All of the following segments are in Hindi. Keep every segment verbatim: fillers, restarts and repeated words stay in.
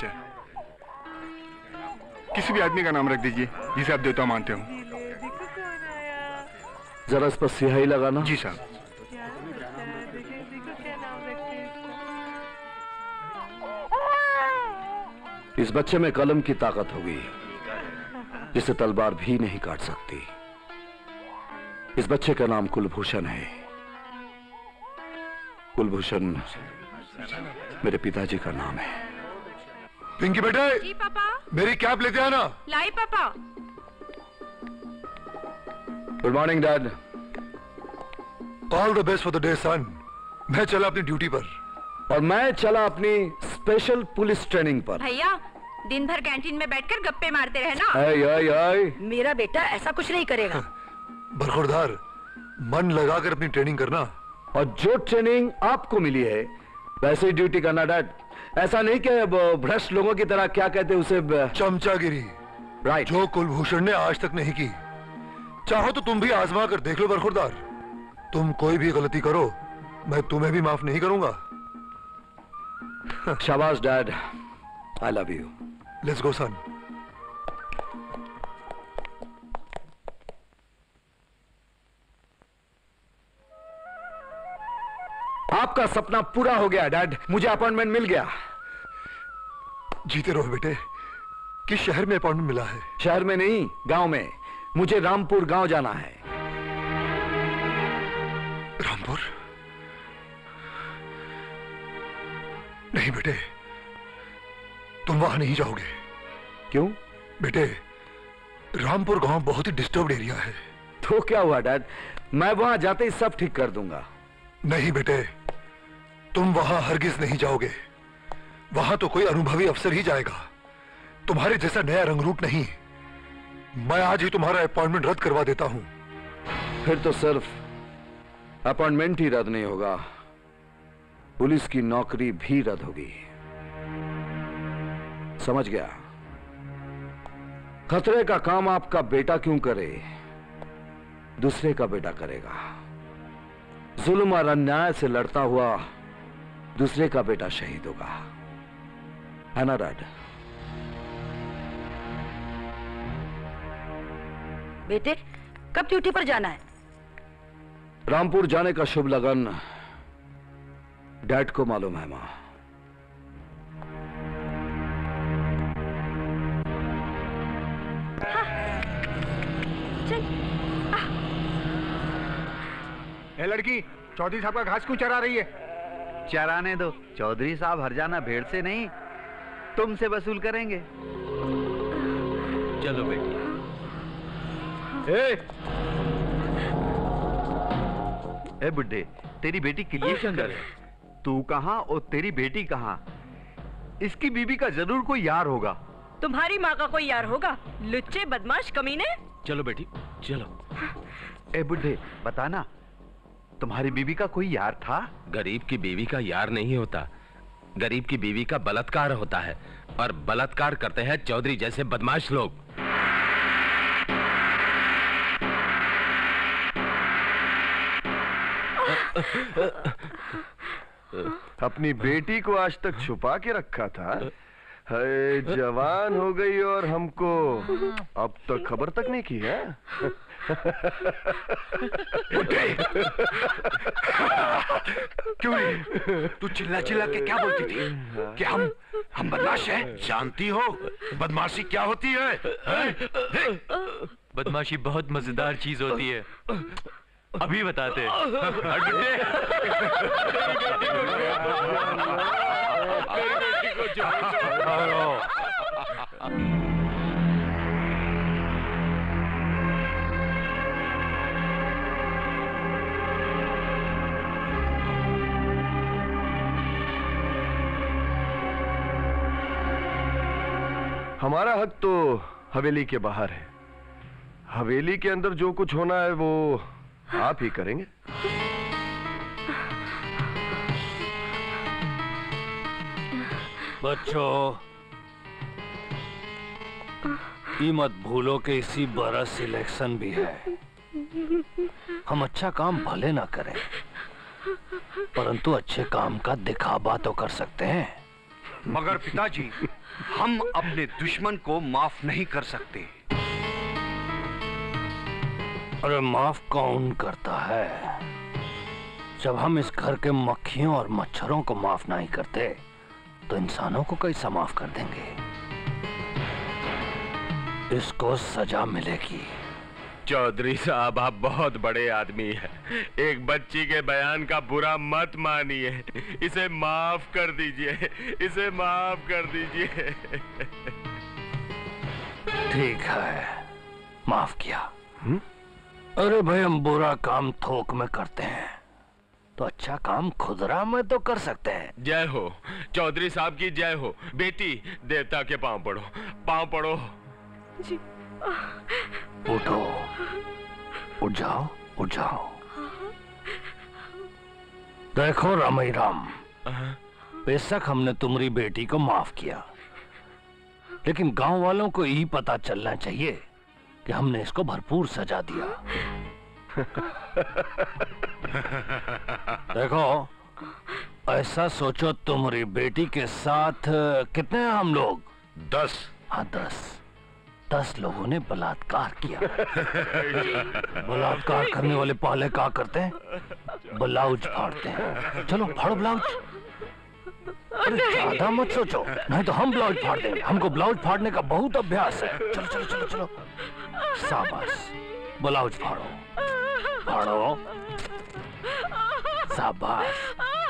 मास्टर, किसी भी आदमी का नाम रख दीजिए जिसे आप देवता मानते हो। जरा इस पर स्याही लगाना। जी साहब। इस बच्चे में कलम की ताकत होगी जिसे तलवार भी नहीं काट सकती। इस बच्चे का नाम कुलभूषण है। कुलभूषण मेरे पिताजी का नाम है। पिंकी बेटे। जी पापा। मेरी कैप लेते आना। लाई पापा। Good morning dad. All the best for the day son. मैं चला अपनी ड्यूटी पर और मैं चला अपनी स्पेशल पुलिस ट्रेनिंग पर। भैया दिन भर कैंटीन में बैठकर गप्पे मारते रहना। आय, आय, आय। मेरा बेटा ऐसा कुछ नहीं करेगा। बरखुरदार, मन लगाकर अपनी ट्रेनिंग करना। और जो ट्रेनिंग आपको मिली है वैसे ही ड्यूटी करना डैड। ऐसा नहीं कि भ्रष्ट लोगों की तरह क्या कहते उसे चमचागिरी। राइट। जो कुलभूषण ने आज तक नहीं की, चाहो तो तुम भी आजमा कर देख लो बरखुरदार। तुम कोई भी गलती करो मैं तुम्हें भी माफ नहीं करूंगा। शाबाश dad, I love you. Let's go son. आपका सपना पूरा हो गया डैड, मुझे अपॉइंटमेंट मिल गया। जीते रहो बेटे। किस शहर में अपॉइंटमेंट मिला है? शहर में नहीं, गांव में। मुझे रामपुर गांव जाना है। रामपुर? नहीं बेटे, तुम वहां नहीं जाओगे। क्यों? बेटे, रामपुर गांव बहुत ही डिस्टर्ब्ड एरिया है। तो क्या हुआ डैड, मैं वहां जाते ही सब ठीक कर दूंगा। नहीं बेटे, तुम वहां हरगिज नहीं जाओगे। वहां तो कोई अनुभवी अफसर ही जाएगा, तुम्हारे जैसा नया रंगरूप नहीं। मैं आज ही तुम्हारा अपॉइंटमेंट रद्द करवा देता हूं। फिर तो सिर्फ अपॉइंटमेंट ही रद्द नहीं होगा, पुलिस की नौकरी भी रद्द होगी। समझ गया? खतरे का काम आपका बेटा क्यों करे, दूसरे का बेटा करेगा। जुल्म और अन्याय से लड़ता हुआ दूसरे का बेटा शहीद होगा, है ना डैड? बेटे, कब ड्यूटी पर जाना है? रामपुर जाने का शुभ लगन डैड को मालूम है मां। ए लड़की, चौधरी साहब का घास क्यों चरा रही है? चराने दो, चौधरी साहब हरजाना भेड़ से नहीं तुमसे वसूल करेंगे। चलो बेटी। ए, ए बुड्ढे, तेरी बेटी क्रिएशन है। तू कहां और तेरी बेटी कहां? इसकी बीबी का जरूर कोई यार होगा। तुम्हारी माँ का कोई यार होगा, लुच्चे बदमाश कमीने। चलो बेटी चलो। ए बुड्ढे, बताना, तुम्हारी बीवी का कोई यार था? गरीब की बीवी का यार नहीं होता, गरीब की बीवी का बलात्कार होता है, और बलात्कार करते हैं चौधरी जैसे बदमाश लोग। अपनी बेटी को आज तक छुपा के रखा था, है जवान हो गई और हमको अब तक खबर तक नहीं की है। क्यों नहीं? तू चिल्ला चिल्ला के क्या बोलती थी कि हम हम बदमाश हैं? जानती हो बदमाशी क्या होती है? है? बदमाशी बहुत मजेदार चीज होती है, अभी बताते। हमारा हक तो हवेली के बाहर है, हवेली के अंदर जो कुछ होना है वो आप ही करेंगे। बच्चों, ये मत भूलो कि इसी बरस इलेक्शन भी है। हम अच्छा काम भले ना करें, परंतु अच्छे काम का दिखावा तो कर सकते हैं। मगर पिताजी, हम अपने दुश्मन को माफ नहीं कर सकते। अरे माफ कौन करता है? जब हम इस घर के मक्खियों और मच्छरों को माफ नहीं करते तो इंसानों को कैसा माफ कर देंगे? इसको सजा मिलेगी। चौधरी साहब, आप बहुत बड़े आदमी हैं। एक बच्ची के बयान का बुरा मत मानिए। इसे माफ कर दीजिए, इसे माफ कर दीजिए। ठीक है, माफ किया। हुँ? अरे भाई, हम बुरा काम थोक में करते हैं तो अच्छा काम खुदरा में तो कर सकते हैं। जय हो चौधरी साहब की जय हो। बेटी, देवता के पांव पड़ो, पांव पड़ो। जी। उठो, उठ जाओ, उठ जाओ। देखो रामई राम, बेशक हमने तुम्हारी बेटी को माफ किया, लेकिन गांव वालों को यही पता चलना चाहिए कि हमने इसको भरपूर सजा दिया। देखो, ऐसा सोचो, तुम्हारी बेटी के साथ कितने हैं हम लोग? दस। हाँ, दस दस लोगों ने बलात्कार किया। बलात्कार करने वाले पहले क्या करते हैं? ब्लाउज फाड़ते हैं। चलो फाड़ो ब्लाउज। अरे ज्यादा मत सोचो, नहीं तो हम ब्लाउज फाड़ देंगे। हमको ब्लाउज फाड़ने का बहुत अभ्यास है। चलो चलो चलो चलो, शाबाश, ब्लाउज फाड़ो फाड़ो, शाबाश।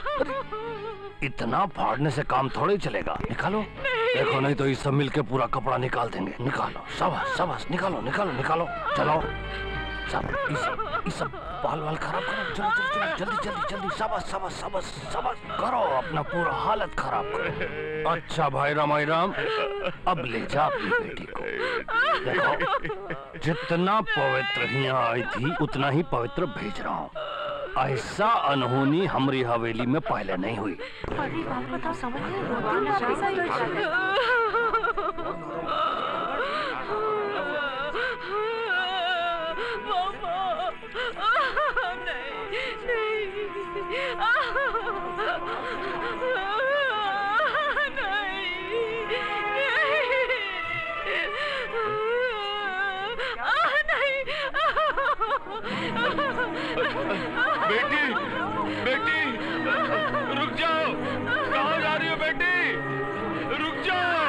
इतना फाड़ने से काम थोड़े चलेगा। निकालो। देखो, नहीं तो ये सब मिलके पूरा कपड़ा निकाल देंगे। निकालो, शाबाश शाबाश, निकालो निकालो निकालो। चलो सब, ये सब, ये सब बाल वाल खराब करो। चलो चलो चलो, जल्दी जल्दी जल्दी, शाबाश शाबाश शाबाश शाबाश करो, अपना पूरा हालत खराब करो। अच्छा भाई रामाई राम, अब ले जा अपनी बेटी को। देखो, जितना पवित्र यहाँ आई थी उतना ही पवित्र भेज रहा हूँ। ऐसा अनहोनी हमारी हवेली में पहले नहीं हुई। बेटी, बेटी, रुक जाओ। कहाँ जा रही हो बेटी? रुक जाओ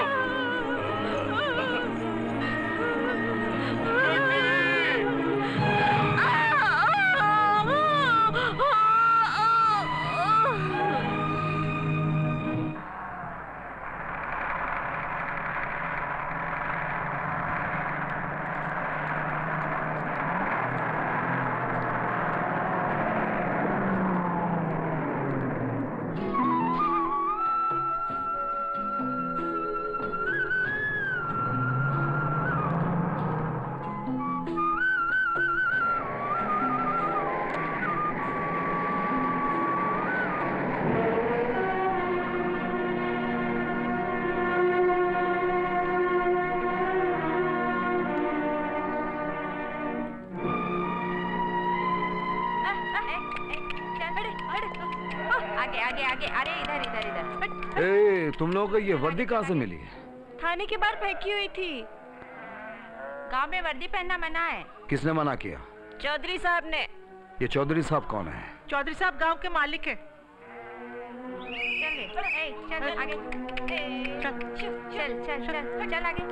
आगे आगे आगे, अरे इधर इधर इधर। ए, तुम लोगों को ये वर्दी कहाँ से मिली? थाने के बाहर फेंकी हुई थी। गांव में वर्दी पहनना मना है। किसने मना किया? चौधरी साहब ने। ये चौधरी साहब कौन है? चौधरी साहब गांव के मालिक है। चल ले, ए, चल आगे, ए, चल चल चल चल चल आगे।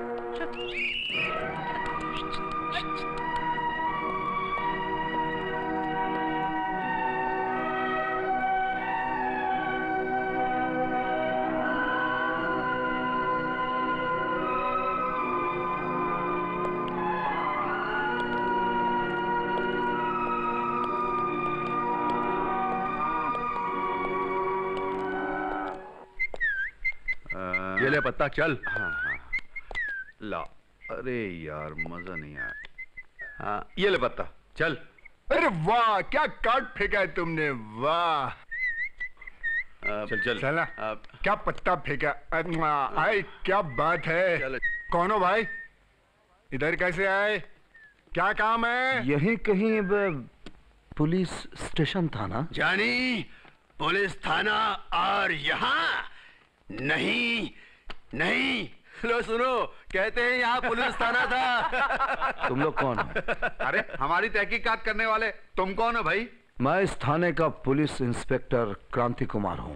ये ले पत्ता, चल। हाँ हाँ, ला। अरे यार, मजा नहीं आया। हाँ, ये ले पत्ता, चल। अरे वाह, क्या काट फेंका है तुमने, वाह। चल चल चला, क्या पत्ता फेंका। आए, क्या बात है। कौन हो भाई? इधर कैसे आए? क्या काम है? यही कहीं पुलिस स्टेशन था ना? जानी, पुलिस थाना और यहाँ नहीं नहीं, लो सुनो, कहते हैं यहाँ पुलिस थाना था। तुम लोग कौन हो? अरे हमारी तहकीकात करने वाले तुम कौन हो भाई? मैं इस थाने का पुलिस इंस्पेक्टर क्रांति कुमार हूँ।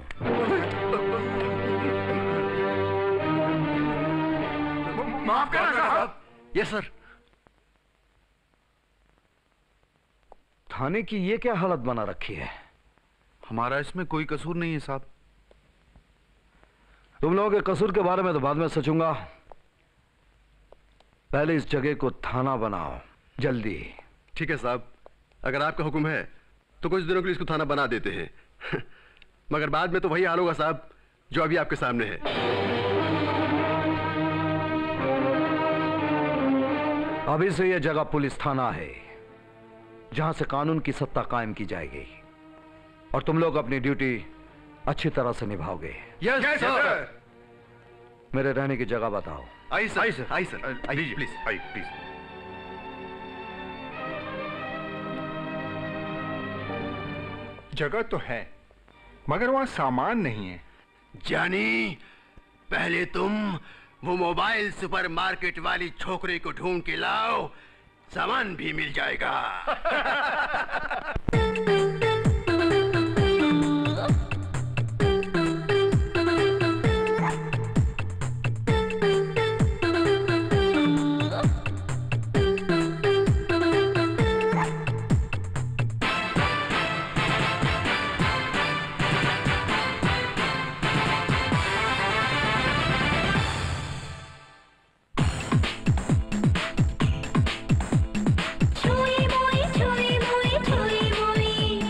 माफ करना साहब। Yes sir. थाने की ये क्या हालत बना रखी है? हमारा इसमें कोई कसूर नहीं है साहब। तुम लोगों के कसूर के बारे में तो बाद में सोचूंगा, पहले इस जगह को थाना बनाओ जल्दी। ठीक है साहब, अगर आपका हुक्म है तो कुछ दिनों के लिए इसको थाना बना देते हैं। मगर बाद में तो वही हाल होगा साहब जो अभी आपके सामने है। अभी से यह जगह पुलिस थाना है जहां से कानून की सत्ता कायम की जाएगी और तुम लोग अपनी ड्यूटी अच्छी तरह से निभाओगे। Yes sir. मेरे रहने की जगह बताओ। आई सर, आई सर, आई सर, आइए प्लीज, आइए प्लीज। जगह तो है मगर वहां सामान नहीं है। जानी, पहले तुम वो मोबाइल सुपरमार्केट वाली छोकरी को ढूंढ के लाओ, सामान भी मिल जाएगा। छुई मुई छुई मुई छुई मुई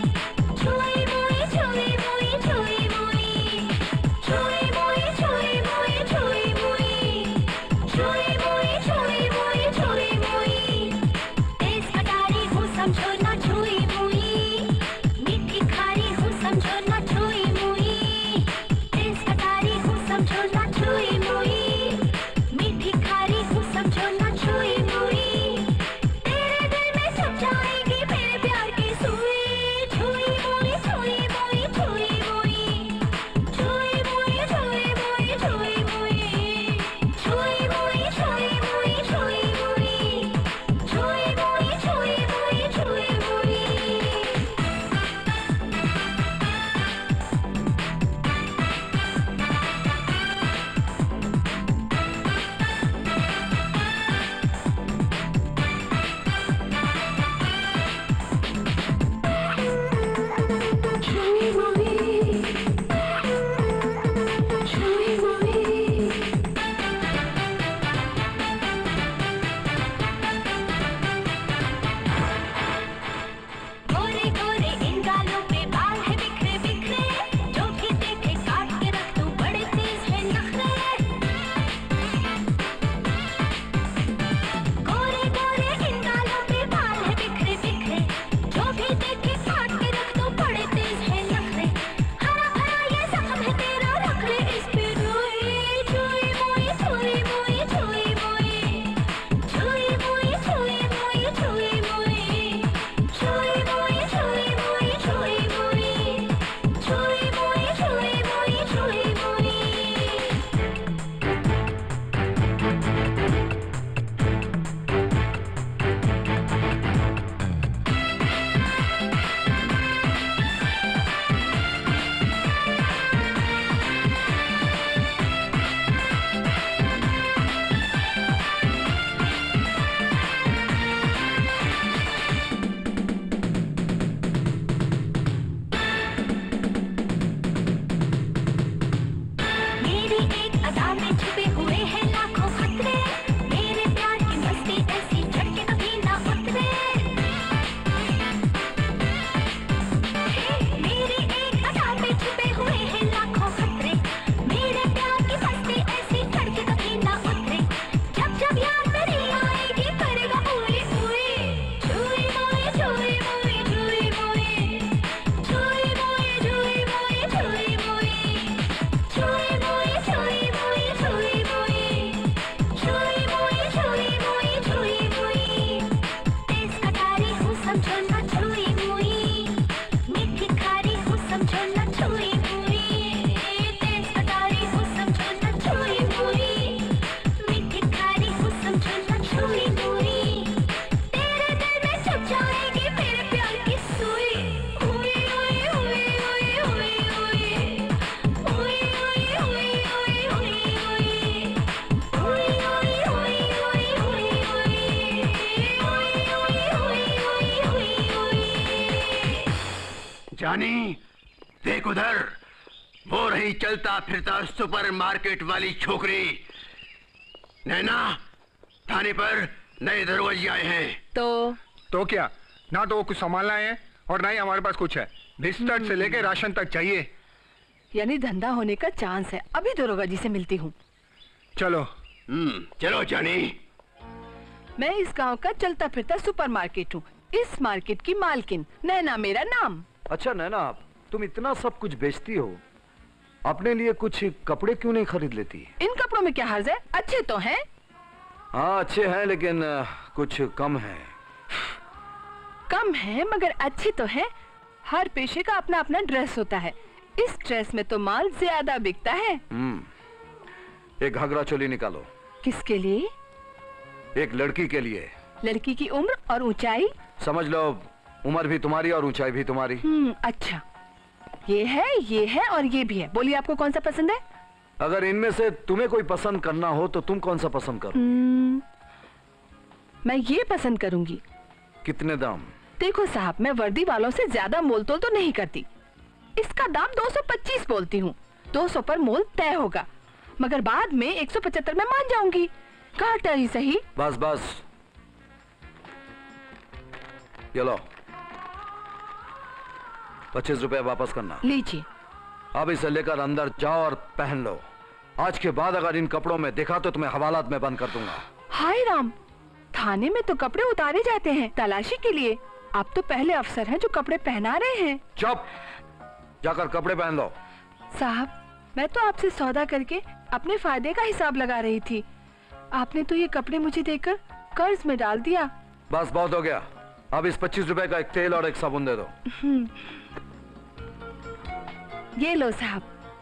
जानी, देख उधर, वो रही चलता फिरता सुपरमार्केट वाली छोकरी। नैना, थाने पर नए दरोगा आए हैं। तो तो क्या, ना तो वो कुछ सामान लाए हैं और ना ही हमारे पास कुछ है। बिस्तर से लेके राशन तक चाहिए। यानी धंधा होने का चांस है। अभी दरोगा जी से मिलती हूँ। चलो। हम्म, चलो जानी। मैं इस गांव का चलता फिरता सुपरमार्केट हूँ। इस मार्केट की मालकिन, नैना मेरा नाम। अच्छा नैना, तुम इतना सब कुछ बेचती हो, अपने लिए कुछ कपड़े क्यों नहीं खरीद लेती? इन कपड़ों में क्या हर्ज है? अच्छे तो हैं। हाँ अच्छे हैं, लेकिन कुछ कम है। कम है मगर अच्छे तो हैं। हर पेशे का अपना अपना ड्रेस होता है। इस ड्रेस में तो माल ज्यादा बिकता है। हम्म, एक घाघरा चोली निकालो। किसके लिए? एक लड़की के लिए। लड़की की उम्र और ऊंचाई? समझ लो, उम्र भी तुम्हारी और ऊंचाई भी तुम्हारी। हम्म, अच्छा। ये है, ये है और ये भी है। बोलिए आपको कौन सा पसंद है? अगर इनमें से तुम्हें कोई पसंद करना हो तो तुम कौन सा पसंद करो? हम्म, मैं ये पसंद करूंगी। कितने दाम? देखो साहब, मैं वर्दी वालों से ज्यादा मोल तोल तो नहीं करती। इसका दाम दो सौ पच्चीस बोलती हूँ। दो सौ पर मोल तय होगा, मगर बाद में एक सौ पचहत्तर में मान जाऊंगी। घाटा ही सही। बस बस, ये लो, पच्चीस रुपए वापस करना। लीजिए। अब इसे लेकर अंदर जाओ और पहन लो। आज के बाद अगर इन कपड़ों में देखा तो तुम्हें हवालात में बंद कर दूंगा। हाय राम, थाने में तो कपड़े उतारे जाते हैं तलाशी के लिए। आप तो पहले अफसर हैं जो कपड़े पहना रहे हैं। चुप, जाकर कपड़े पहन लो। साहब, मैं तो आपसे सौदा करके अपने फायदे का हिसाब लगा रही थी। आपने तो ये कपड़े मुझे देकर कर्ज में डाल दिया। बस बहुत हो गया। अब इस पच्चीस रुपए का एक तेल और एक साबुन दे दो। ये लो साहब।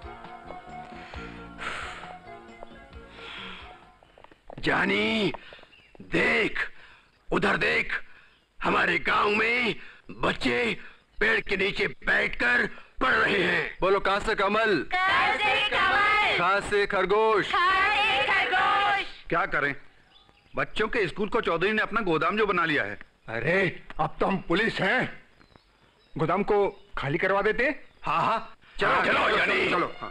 जानी, देख उधर देख, हमारे गांव में बच्चे पेड़ के नीचे बैठकर पढ़ रहे हैं। बोलो, कहां से कमल? कहां से कमल? कहां से खरगोश? कहां से खरगोश? क्या करें, बच्चों के स्कूल को चौधरी ने अपना गोदाम जो बना लिया है। अरे अब तो हम पुलिस हैं, गोदाम को खाली करवा देते। हाँ हाँ, चलो चलो, चलो जानी, चलो। हाँ।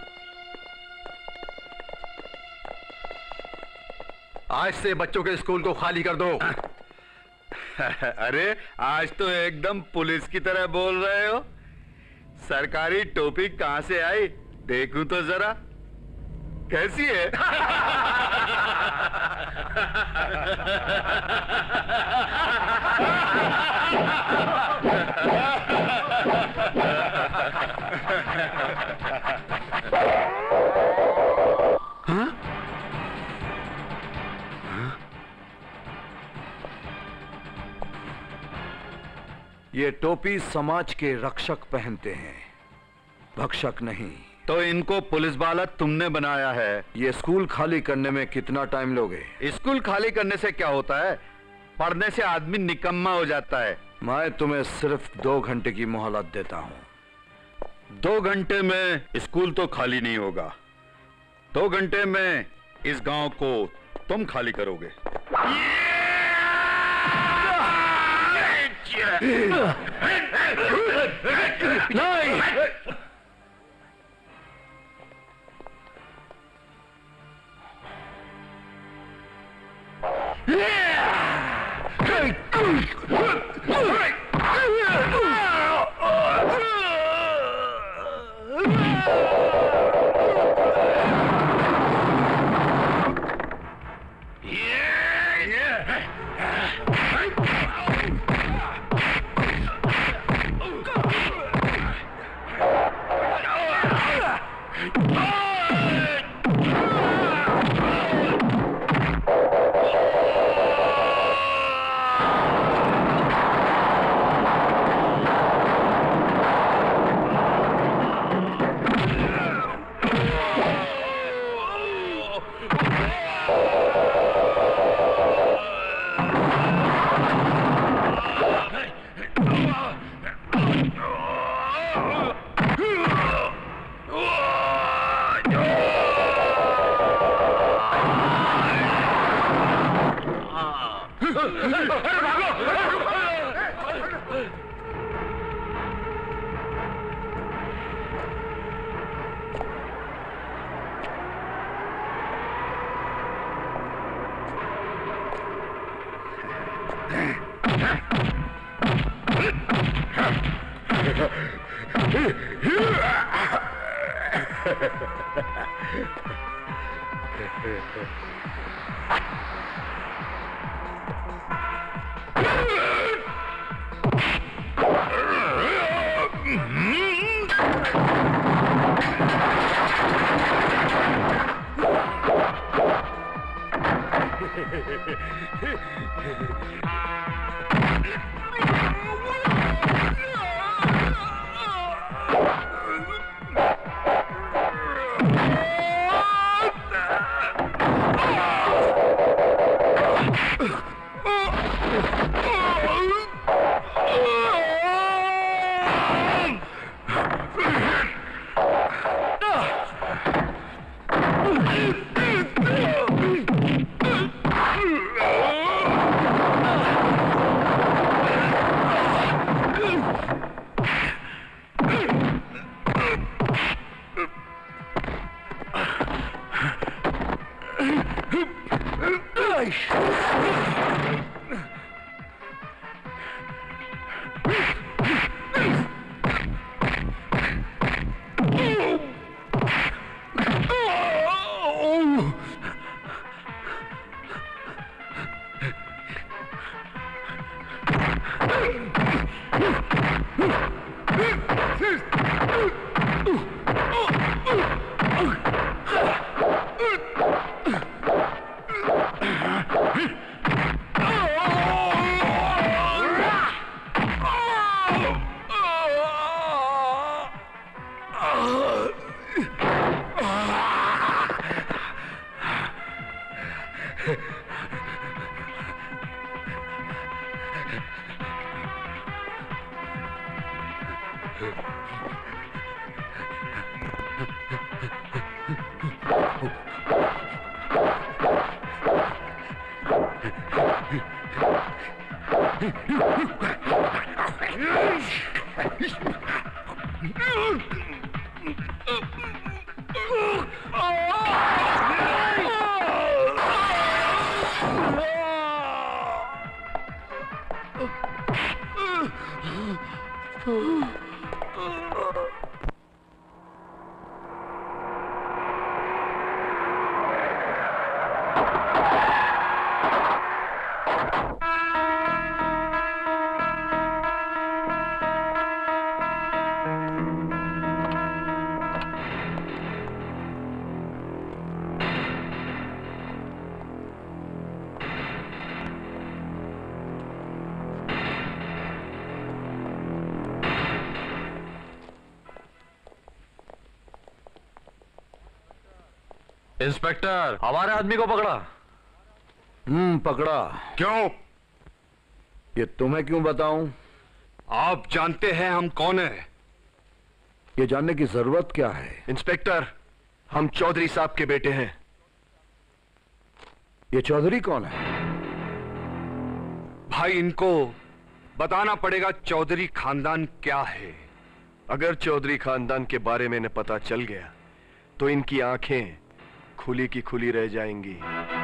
आज से बच्चों के स्कूल को खाली कर दो। अरे आज तो एकदम पुलिस की तरह बोल रहे हो। सरकारी टोपी कहां से आई, देखूं तो जरा कैसी है। हाँ? ये टोपी समाज के रक्षक पहनते हैं, भक्षक नहीं। तो इनको पुलिस वाला तुमने बनाया है। ये स्कूल खाली करने में कितना टाइम लोगे? स्कूल खाली करने से क्या होता है, पढ़ने से आदमी निकम्मा हो जाता है। मैं तुम्हें सिर्फ दो घंटे की मोहलत देता हूं। दो घंटे में स्कूल तो खाली नहीं होगा। दो घंटे में इस गांव को तुम खाली करोगे। नहीं, इंस्पेक्टर, हमारे आदमी को पकड़ा। हम्म पकड़ा। क्यों? ये तुम्हें क्यों बताऊं? आप जानते हैं हम कौन है? ये जानने की जरूरत क्या है? इंस्पेक्टर, हम चौधरी साहब के बेटे हैं। ये चौधरी कौन है? भाई, इनको बताना पड़ेगा चौधरी खानदान क्या है। अगर चौधरी खानदान के बारे में इन्हें पता चल गया तो इनकी आंखें खुली की खुली रह जाएंगी।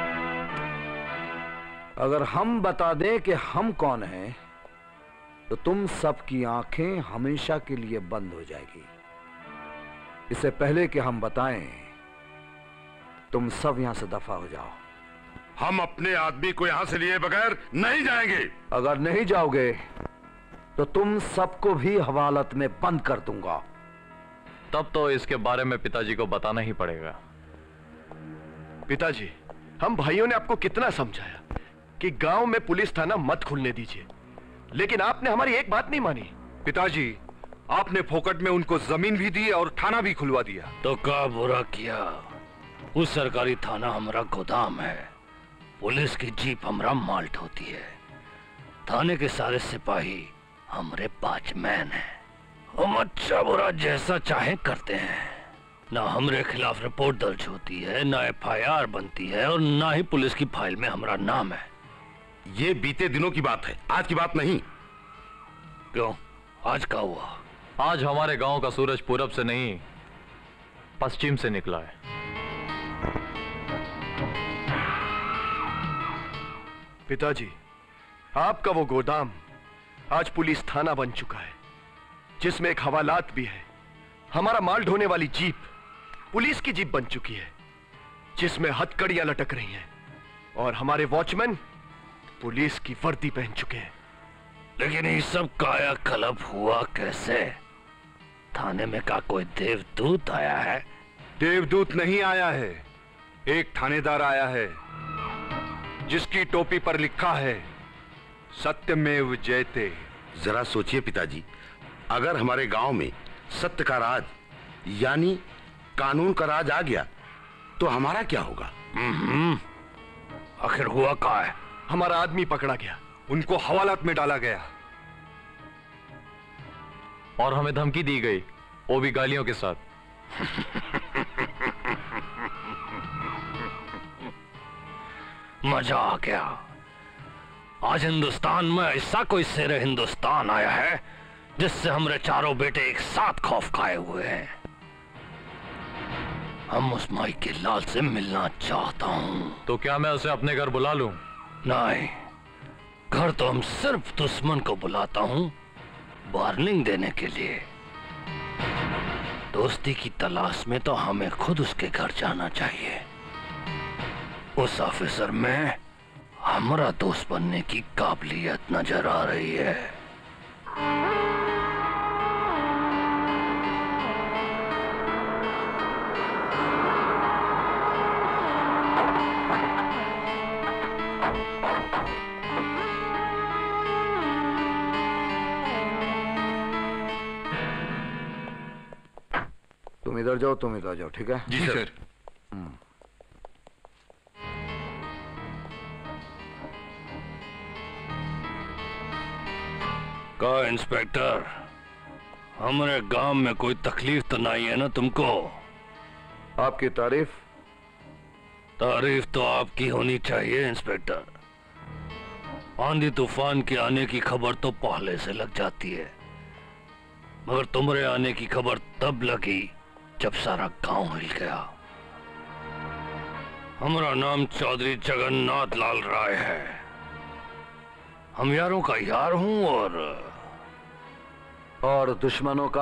अगर हम बता दें कि हम कौन हैं, तो तुम सबकी आंखें हमेशा के लिए बंद हो जाएगी। इससे पहले कि हम बताएं, तुम सब यहां से दफा हो जाओ। हम अपने आदमी को यहां से लिए बगैर नहीं जाएंगे। अगर नहीं जाओगे तो तुम सबको भी हवालत में बंद कर दूंगा। तब तो इसके बारे में पिताजी को बताना ही पड़ेगा। पिताजी, हम भाइयों ने आपको कितना समझाया कि गांव में पुलिस थाना मत खुलने दीजिए, लेकिन आपने हमारी एक बात नहीं मानी। पिताजी, आपने फोकट में उनको जमीन भी दी और थाना भी खुलवा दिया। तो का बुरा किया। उस सरकारी थाना हमारा गोदाम है, पुलिस की जीप हमारा माल्ट होती है, थाने के सारे सिपाही हमारे वॉचमैन हैं। हम अच्छा बुरा जैसा चाहे करते हैं। ना हमरे खिलाफ रिपोर्ट दर्ज होती है, ना एफ आई आर बनती है, और ना ही पुलिस की फाइल में हमारा नाम है। ये बीते दिनों की बात है, आज की बात नहीं। क्यों, आज क्या हुआ? आज हमारे गांव का सूरज पूरब से नहीं पश्चिम से निकला है। पिताजी, आपका वो गोदाम आज पुलिस थाना बन चुका है। जिसमें एक हवालात भी है। हमारा माल ढोने वाली जीप पुलिस की जीप बन चुकी है, जिसमें हथकड़ियां लटक रही हैं, और हमारे वॉचमैन पुलिस की वर्दी पहन चुके हैं। लेकिन ये सब कायाकल्प हुआ कैसे? थाने में का कोई देवदूत आया है? देवदूत नहीं आया है, एक थानेदार आया है जिसकी टोपी पर लिखा है सत्यमेव जयते। जरा सोचिए पिताजी, अगर हमारे गांव में सत्य का राज यानी कानून का राज आ गया तो हमारा क्या होगा? आखिर हुआ क्या है? हमारा आदमी पकड़ा गया, उनको हवालात में डाला गया और हमें धमकी दी गई, वो भी गालियों के साथ। मजा आ गया। आज हिंदुस्तान में ऐसा कोई शेर हिंदुस्तान आया है जिससे हमारे चारों बेटे एक साथ खौफ खाए हुए हैं। हम उस माई के लाल से मिलना चाहता हूं। तो क्या मैं उसे अपने घर बुला लूं? नहीं, घर तो हम सिर्फ दुश्मन को बुलाता हूं वार्निंग देने के लिए। दोस्ती की तलाश में तो हमें खुद उसके घर जाना चाहिए। उस ऑफिसर में हमारा दोस्त बनने की काबिलियत नजर आ रही है। तुम इधर जाओ, तुम इधर जाओ, ठीक है? जी सर। का इंस्पेक्टर, हमारे गांव में कोई तकलीफ तो नहीं है ना तुमको? आपकी तारीफ? तारीफ तो आपकी होनी चाहिए इंस्पेक्टर। आंधी तूफान के आने की खबर तो पहले से लग जाती है, मगर तुम्हारे आने की खबर तब लगी जब सारा गांव हिल गया। हमारा नाम चौधरी जगन्नाथ लाल राय है। हम यारों का यार हूं और और दुश्मनों का?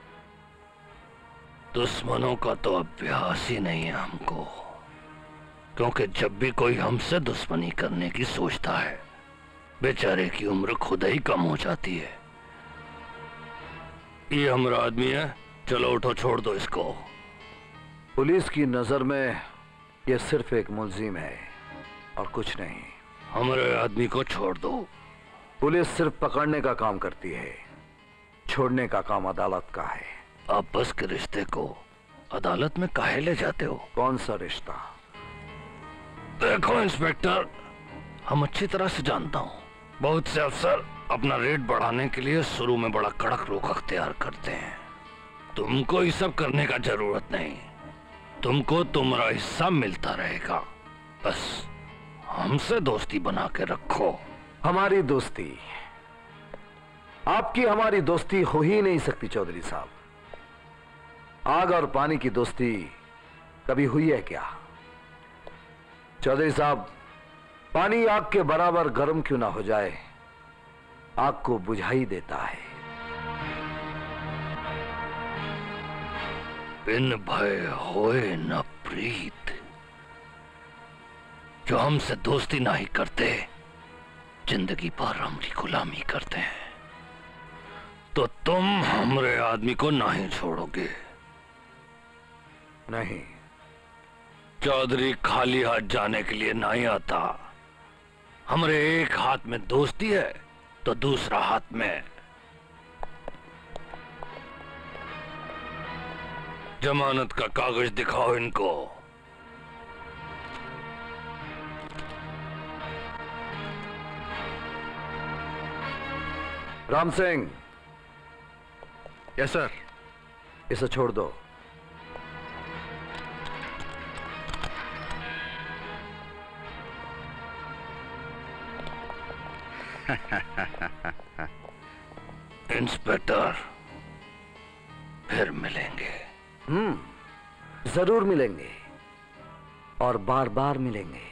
दुश्मनों का तो अभ्यास ही नहीं है हमको, क्योंकि जब भी कोई हमसे दुश्मनी करने की सोचता है बेचारे की उम्र खुद ही कम हो जाती है। ये हमारा आदमी है, चलो उठो, छोड़ दो इसको। पुलिस की नजर में ये सिर्फ एक मुलजिम है और कुछ नहीं। हमारे आदमी को छोड़ दो। पुलिस सिर्फ पकड़ने का काम करती है, छोड़ने का काम अदालत का है। आपस के रिश्ते को अदालत में काहे ले जाते हो? कौन सा रिश्ता? देखो इंस्पेक्टर, हम अच्छी तरह से जानता हूँ, बहुत से अफसर अपना रेट बढ़ाने के लिए शुरू में बड़ा कड़क रुख अख्तियार करते हैं। तुमको ये सब करने का जरूरत नहीं, तुमको तुम्हारा हिस्सा मिलता रहेगा। बस हमसे दोस्ती बना के रखो। हमारी दोस्ती? आपकी हमारी दोस्ती हो ही नहीं सकती चौधरी साहब। आग और पानी की दोस्ती कभी हुई है क्या? चौधरी साहब, पानी आग के बराबर गर्म क्यों ना हो जाए, आग को बुझा ही देता है। बिन भय होए न प्रीत। जो हमसे दोस्ती नहीं करते, जिंदगी भर हमारी गुलामी करते हैं। तो तुम हमरे आदमी को नहीं छोड़ोगे? नहीं। चौधरी खाली हाथ जाने के लिए नहीं आता। हमरे एक हाथ में दोस्ती है तो दूसरा हाथ में जमानत का कागज दिखाओ इनको। राम सिंह। Yes sir. इसे छोड़ दो। इंस्पेक्टर, फिर मिलेंगे। हम्म, जरूर मिलेंगे और बार बार मिलेंगे।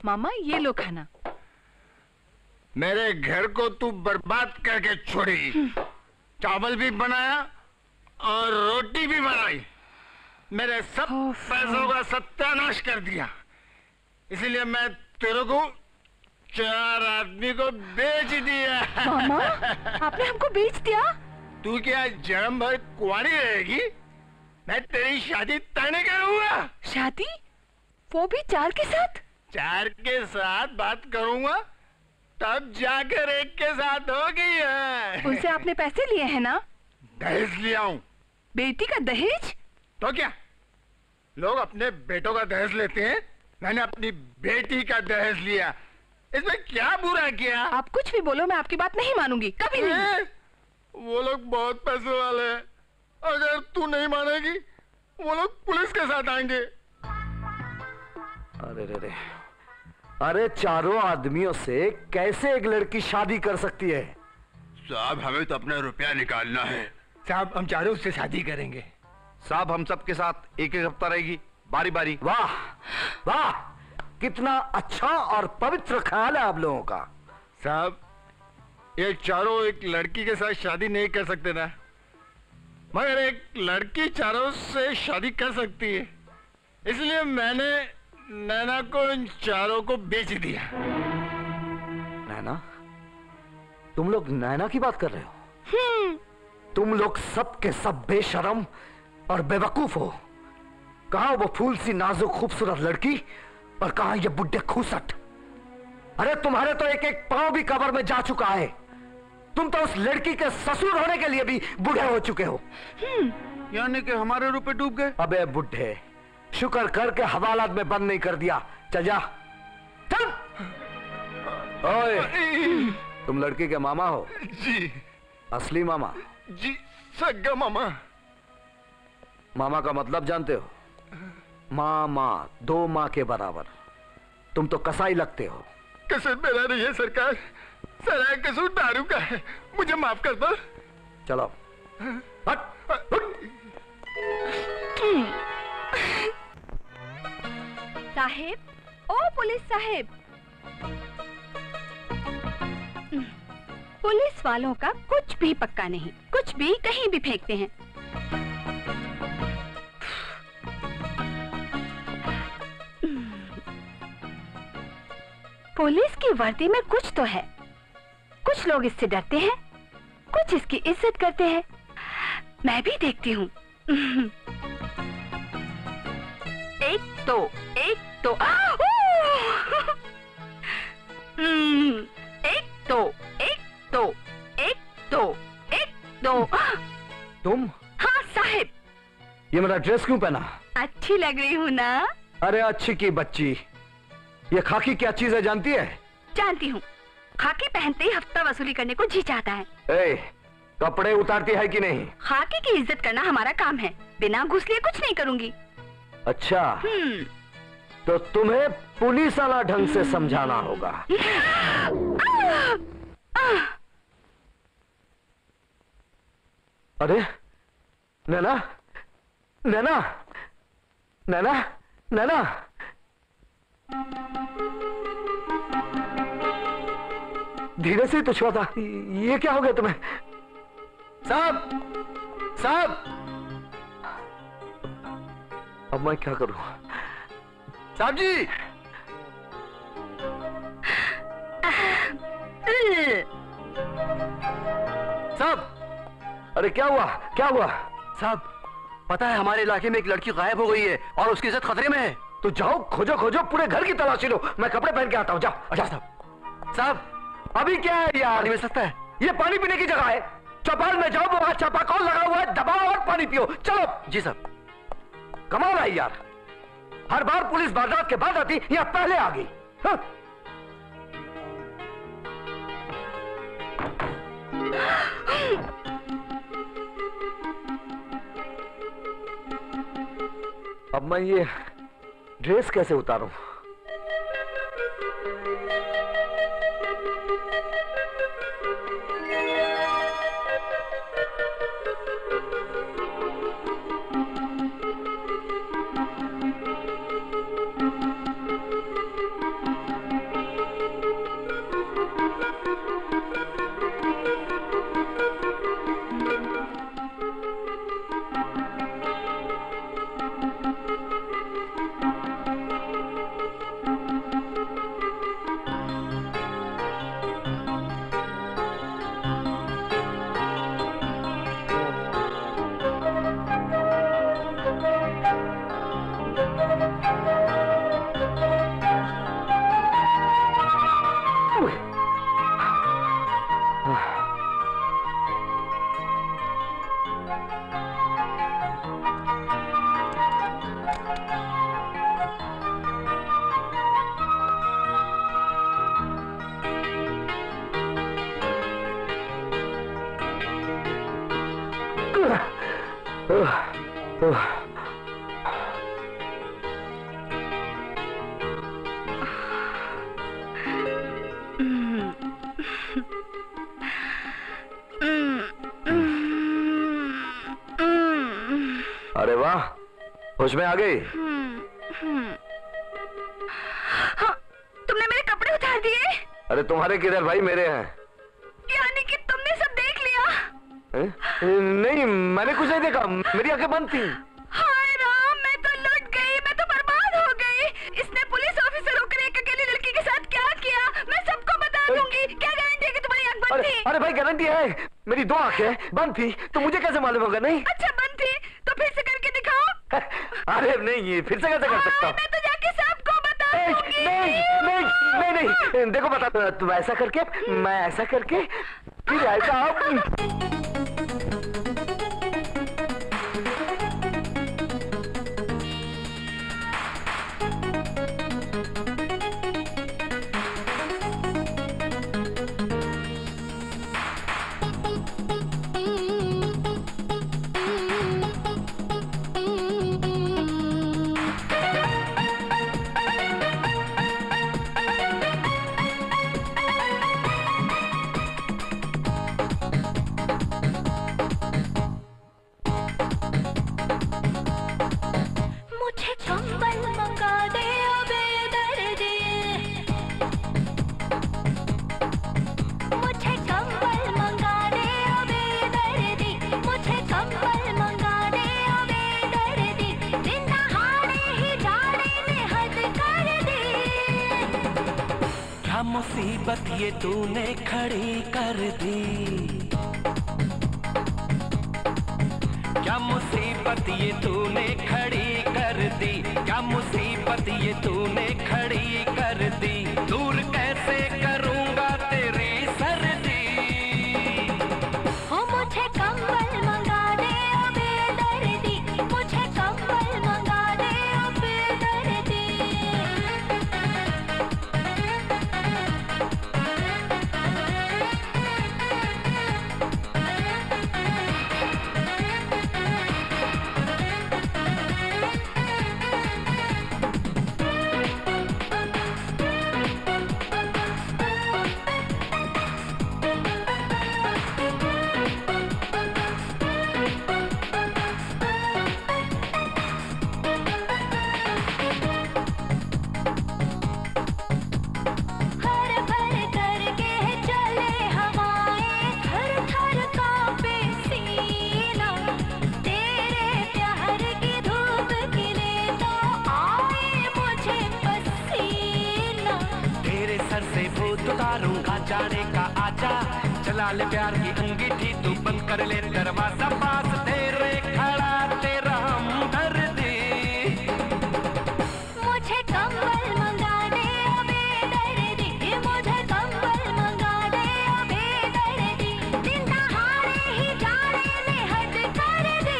मामा ये लो खाना। मेरे घर को तू बर्बाद करके छोड़ी। चावल भी बनाया और रोटी भी बनाई, मेरे सब पैसों का सत्यानाश कर दिया। इसलिए मैं तेरे को चार आदमी को बेच दिया। मामा, आपने हमको बेच दिया? तू क्या जन्म भर कुंवारी रहेगी? मैं तेरी शादी तय नहीं करूंगा। शादी? वो भी चार के साथ? चार के साथ बात करूंगा तब जाकर एक के साथ होगी है। उनसे आपने पैसे लिए हैं ना? दहेज लिया हूँ। बेटी का दहेज? तो क्या, लोग अपने बेटों का दहेज लेते हैं, मैंने अपनी बेटी का दहेज लिया। इसमें क्या बुरा किया? आप कुछ भी बोलो, मैं आपकी बात नहीं मानूंगी, कभी नहीं। वो लोग बहुत पैसे वाले हैं, अगर तू नहीं मानेगी वो लोग पुलिस के साथ आएंगे। अरे रे रे, अरे चारों आदमियों से कैसे एक लड़की शादी कर सकती है? साहब हमें तो अपना रुपया निकालना है। साहब हम चारों से शादी करेंगे। साहब हम सबके साथ एक एक हफ्ता रहेगी, बारी बारी। वाह वाह, कितना अच्छा और पवित्र ख्याल है आप लोगों का। साहब ये चारों एक लड़की के साथ शादी नहीं कर सकते ना, मगर एक लड़की चारों से शादी कर सकती है, इसलिए मैंने नैना को इन चारों को बेच दिया। नैना? तुम लोग नैना की बात कर रहे हो? तुम लोग सब के सब बेशरम और बेवकूफ हो। कहां वो फूल सी नाजुक खूबसूरत लड़की और कहां ये बुड्ढे खूसट। अरे तुम्हारे तो एक एक पांव भी कब्र में जा चुका है। तुम तो उस लड़की के ससुर होने के लिए भी बूढ़े हो चुके हो। यानी कि हमारे रुपए डूब गए? अबे बुड्ढे, शुक्र करके हवालात में बंद नहीं कर दिया। चल जा, चल। ओए, तुम लड़की के मामा हो? जी। असली मामा? जी, सगा मामा। मामा का मतलब जानते हो? मामा, दो माँ के बराबर। तुम तो कसाई लगते हो। कसर मेरा नहीं है सरकार, सारा कसूर दारू का है, मुझे माफ कर दो। चलो हट, हट। साहेब, ओ पुलिस साहेब, पुलिस वालों का कुछ भी पक्का नहीं, कुछ भी कहीं भी फेंकते हैं। पुलिस की वर्दी में कुछ तो है, कुछ लोग इससे डरते हैं, कुछ इसकी इज्जत करते हैं। मैं भी देखती हूँ। एक तो एक तो एक तो एक तो एक तो एक तो। तुम? हाँ साहिब। ये मेरा ड्रेस क्यों पहना? अच्छी लग रही हूँ ना? अरे अच्छी की बच्ची, ये खाकी क्या चीज है जानती है? जानती हूँ, खाकी पहनते ही हफ्ता वसूली करने को जी चाहता है। ए, कपड़े उतारती है कि नहीं? खाकी की इज्जत करना हमारा काम है, बिना घूस लिए कुछ नहीं करूँगी। अच्छा, तो तुम्हें पुलिस वाला ढंग से समझाना होगा। अरे नैना, नैना, नैना, नैना, धीरे से तो छुआ था, ये क्या हो गया तुम्हें? साहब, साहब, अब मैं क्या करूं? साहब जी, साहब, अरे क्या हुआ, क्या हुआ? साहब पता है हमारे इलाके में एक लड़की गायब हो गई है और उसकी इज्जत खतरे में है। तो जाओ, खोजो खोजो, पूरे घर की तलाशी लो, मैं कपड़े पहन के आता हूँ। जाओ। अच्छा साहब, साहब अभी क्या है यार? पानी मिल सकता है? ये पानी पीने की जगह है। चौपाल में जाओ, वहां चापाकल लगा हुआ है, दबाओ और पानी पियो। चलो। जी साहब। कमाल है यार, हर बार पुलिस वारदात के बाद आती, या पहले आ गई। हाँ? अब मैं ये ड्रेस कैसे उतारूं? अरे वाह, होश में आ गई। हाँ, तुमने मेरे कपड़े उतार दिए? अरे तुम्हारे किधर भाई, मेरे हैं। यानी कि तुमने सब देख लिया? ए? नहीं, मैंने कुछ नहीं देखा, मेरी आंखें बंद थी। हाय राम, मैं तो लुट गई, मैं तो बर्बाद हो गई। इसने पुलिस ऑफिसर होकर एक अकेली लड़की के साथ क्या किया, मैं सबको बता दूंगी। क्या गारंटी है कि तुम्हारी आंख बंद थी? अरे भाई, गारंटी है, मेरी दो आंखें बंद थी, तो मुझे कैसे मालूम होगा? नहीं। अच्छा, बंद थी तो फिर से करके दिखाओ। अरे नहीं, फिर से कैसे कर सकता हूँ? मैं तो जाके सबको बता दूंगी। नहीं नहीं नहीं नहीं, देखो बता, तुम ऐसा करके, मैं ऐसा करके, फिर ऐसा। मुसीबत ये तूने खड़ी कर दी, क्या मुसीबत ये तूने खड़ी कर दी, क्या मुसीबत ये तूने खड़ी कर दी। दूर कैसे करूंगा तेरी सर्दी, हो मुझे कंबल मंगा दे ओ बेदर्दी, मुझे कंबल मंगा दे ओ बेदर्दी। उतारूंगा जाने का आजा, चला ले प्यार की अंगीठी, तू बंद कर ले दरवाजा, पास तेरे खड़ा तेरा हमदर्दी। मुझे कंबल मंगा दे ओ बेदर्दी, मुझे कंबल मंगा दे ओ बेदर्दी, दिन दहाड़े ही जाने ने हद कर दी।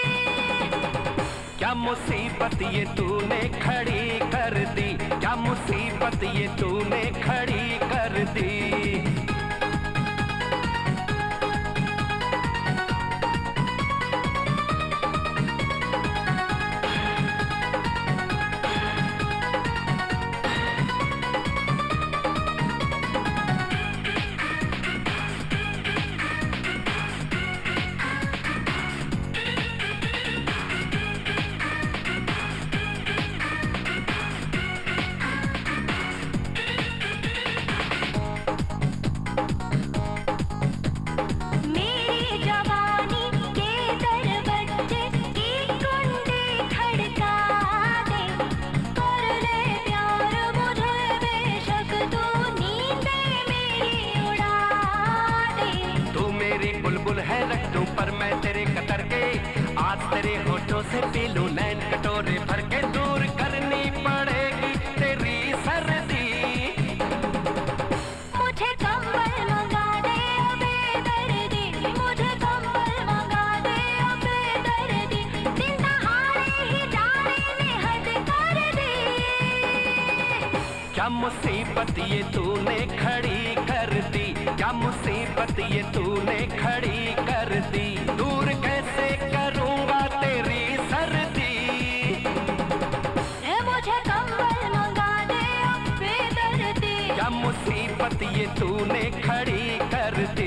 क्या मुसीबत ये तूने खड़ी कर दी, क्या मुसीबत ये तूने खड़ी कर दी। से पी लूं नैन कटोरे भर के, दूर करनी पड़ेगी तेरी सर्दी। मुझे कंबल मंगा दे ओ बेदर्दी, मुझे कंबल मंगा दे ओ बेदर्दी, दिन दहाड़े ही जाने ने हद कर दी। क्या मुसीबत ये तूने खड़ी कर दी, क्या मुसीबत ये तूने खड़ी कर दी। दूर कैसे करूंगा मुसीबत ये तूने खड़ी कर दी।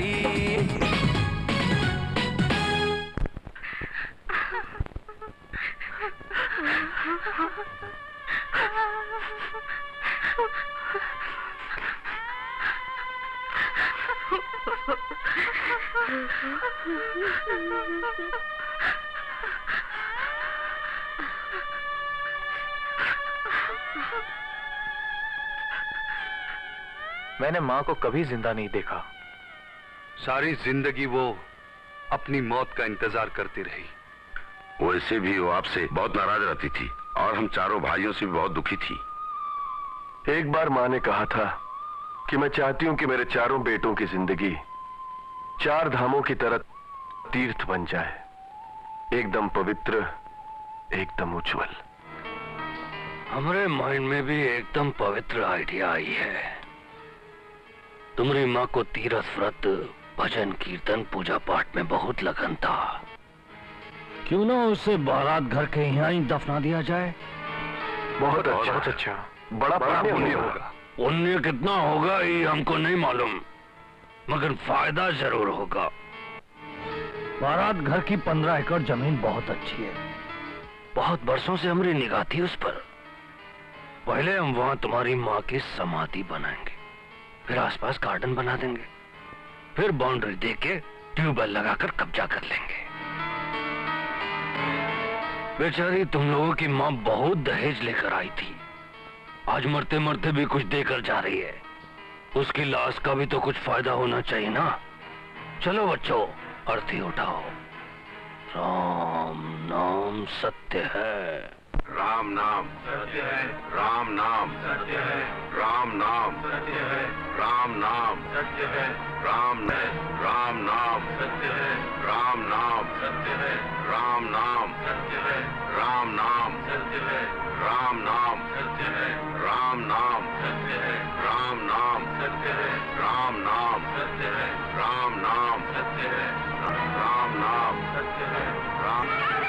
मैंने माँ को कभी जिंदा नहीं देखा। सारी जिंदगी वो अपनी मौत का इंतजार करती रही। वैसे भी वो आपसे बहुत नाराज रहती थी और हम चारों भाइयों से भी बहुत दुखी थी। एक बार माँ ने कहा था कि मैं चाहती हूं कि मेरे चारों बेटों की जिंदगी चार धामों की तरह तीर्थ बन जाए, एकदम पवित्र, एकदम उज्जवल। हमारे माइंड में भी एकदम पवित्र आइडिया आई है। तुम्हारी माँ को तीर्थ व्रत, भजन कीर्तन, पूजा पाठ में बहुत लगन था। क्यों ना उसे बारात घर के यहाँ ही दफना दिया जाए? बहुत अच्छा, बहुत अच्छा। बड़ा पुण्य होगा। पुण्य कितना होगा ये हमको नहीं मालूम, मगर फायदा जरूर होगा। बारात घर की पंद्रह एकड़ जमीन बहुत अच्छी है। बहुत बरसों से हमारी निगाह थी उस पर। पहले हम वहां तुम्हारी माँ की समाधि बनाएंगे, फिर आसपास गार्डन बना देंगे, फिर बाउंड्री देके ट्यूबवेल लगाकर कब्जा कर लेंगे। बेचारी तुम लोगों की माँ बहुत दहेज लेकर आई थी, आज मरते मरते भी कुछ देकर जा रही है। उसकी लाश का भी तो कुछ फायदा होना चाहिए ना। चलो बच्चों, अर्थी उठाओ। राम नाम सत्य है। राम नाम सत्य है। राम नाम सत्य है। राम नाम सत्य है। राम नाम सत्य है। राम राम नाम सत्य है। राम नाम सत्य है। राम नाम सत्य है। राम नाम सत्य है। राम नाम सत्य है। राम नाम सत्य है। राम नाम सत्य है। राम नाम सत्य है। राम नाम सत्य है। राम नाम सत्य है। राम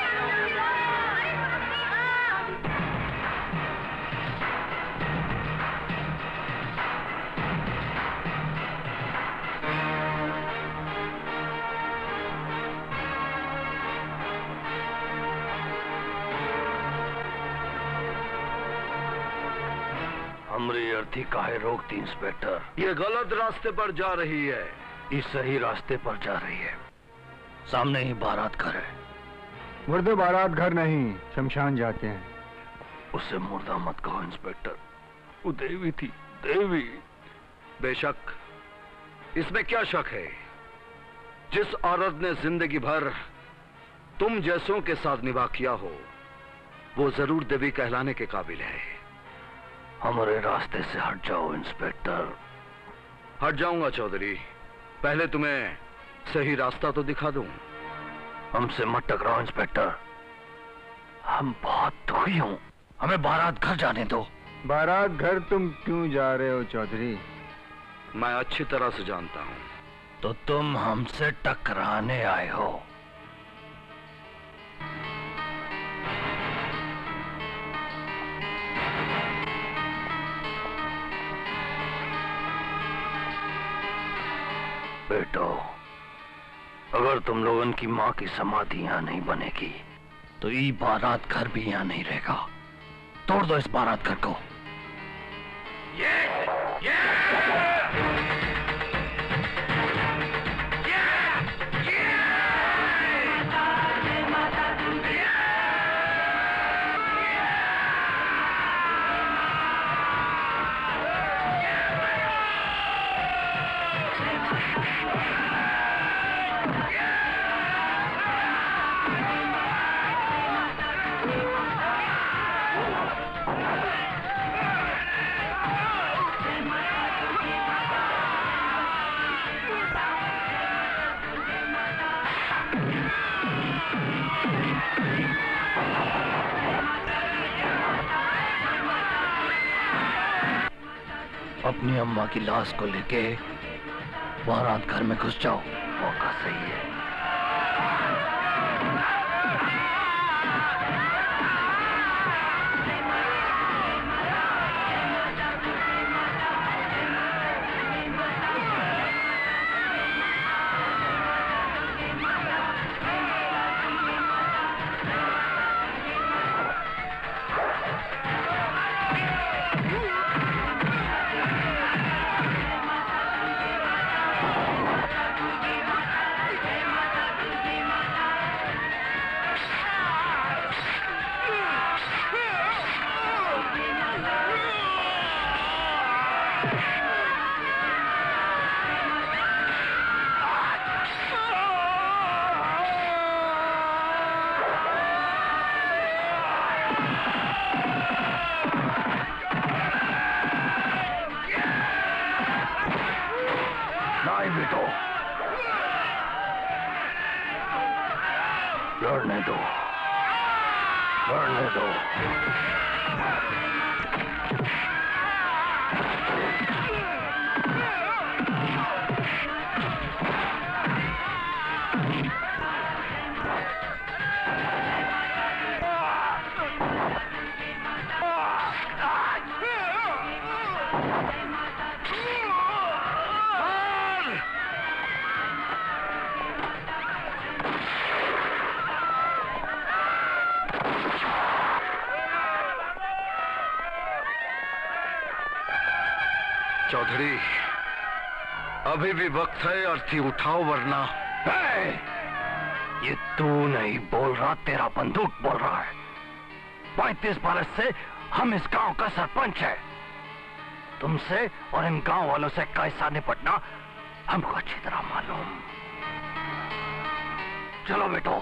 हमरी अर्थी काहे रोकती इंस्पेक्टर? ये गलत रास्ते पर जा रही है। इस सही रास्ते पर जा रही है। सामने ही बारात घर है। मुर्दे बारात घर नहीं, शमशान जाते हैं। उससे मुर्दा मत कहो इंस्पेक्टर, वो देवी थी, देवी। बेशक, इसमें क्या शक है। जिस औरत ने जिंदगी भर तुम जैसों के साथ निभा किया हो, वो जरूर देवी कहलाने के काबिल है। हमारे रास्ते से हट जाओ इंस्पेक्टर। हट जाऊंगा चौधरी, पहले तुम्हें सही रास्ता तो दिखा दूं। हमसे मत टकराओ इंस्पेक्टर, हम बहुत दुखी हूं। हमें बारात घर जाने दो। बारात घर तुम क्यों जा रहे हो चौधरी? मैं अच्छी तरह से जानता हूं। तो तुम हमसे टकराने आए हो? बेटो, अगर तुम लोगों की माँ की समाधि यहाँ नहीं बनेगी तो ये बारात घर भी यहाँ नहीं रहेगा। तोड़ दो इस बारात घर को। ये, ये! अपनी अम्मा की लाश को लेके बारात घर में घुस जाओ, मौका सही है। लड़ने दो, लड़ने दो। चौधरी, अभी भी वक्त है, अर्थी उठाओ वरना। ये तू नहीं बोल रहा, तेरा बंदूक बोल रहा है। पैंतीस बरस से हम इस गांव का सरपंच है। तुमसे और इन गांव वालों से कैसा निपटना हमको अच्छी तरह मालूम। चलो बेटो।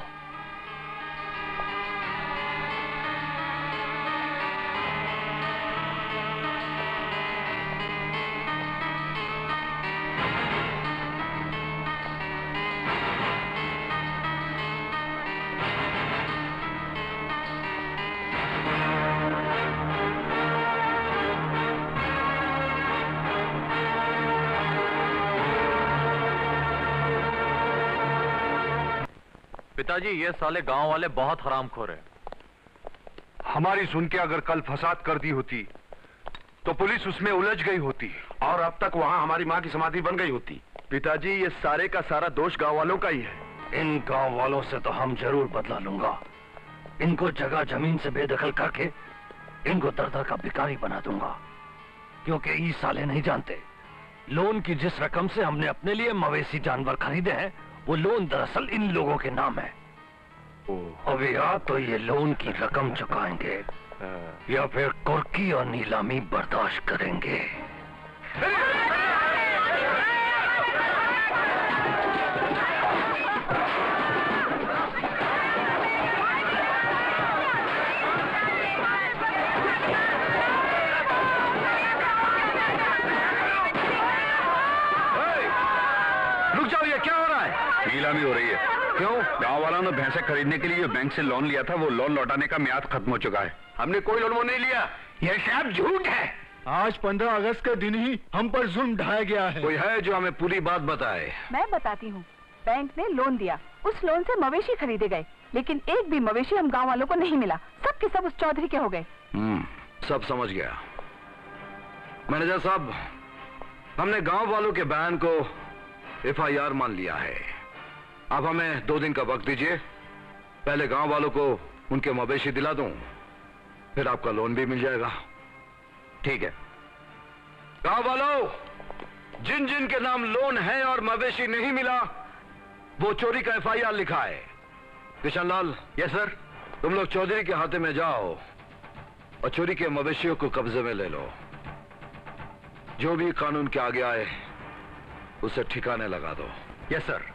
पिताजी, ये साले गांव वाले बहुत हरामखोर हैं। हमारी सुन के अगर कल फसाद कर दी होती तो पुलिस उसमें उलझ गई होती और अब तक वहाँ हमारी माँ की समाधि बन गई होती। पिताजी, ये सारे का सारा दोष गांव वालों का ही है। इन गांव वालों से तो हम जरूर बदला लूंगा। इनको जगह जमीन से बेदखल करके इनको दर दर का भिखारी बना दूंगा। क्योंकि ये साले नहीं जानते, लोन की जिस रकम से हमने अपने लिए मवेशी जानवर खरीदे हैं, वो लोन दरअसल इन लोगों के नाम है। अभी या तो ये लोन की रकम चुकाएंगे या फिर कुर्की और नीलामी बर्दाश्त करेंगे। रुक जाओ, ये क्या हो रहा है? नीलामी हो रही है। क्यों? गांव वालों ने भैंसे खरीदने के लिए जो बैंक से लोन लिया था, वो लोन लौटाने का म्याद खत्म हो चुका है। हमने कोई लोन वोन नहीं लिया। ये सब झूठ है। आज पंद्रह अगस्त के दिन ही हम पर जुल्म ढाया गया है। कोई है जो हमें पूरी बात बताए? मैं बताती हूँ। बैंक ने लोन दिया, उस लोन से मवेशी खरीदे गए, लेकिन एक भी मवेशी हम गांव वालों को नहीं मिला। सब के सब उस चौधरी के हो गए। हम्म, सब समझ गया। मैनेजर साहब, हमने गांव वालों के बयान को एफ आई आर मान लिया है। अब हमें दो दिन का वक्त दीजिए। पहले गांव वालों को उनके मवेशी दिला दूं, फिर आपका लोन भी मिल जाएगा। ठीक है? गांव वालों, जिन जिन के नाम लोन है और मवेशी नहीं मिला, वो चोरी का एफ आई आर लिखा है। किशन लाल। Yes sir. तुम लोग चौधरी के हाथे में जाओ और चोरी के मवेशियों को कब्जे में ले लो। जो भी कानून के आगे आए उसे ठिकाने लगा दो। Yes sir.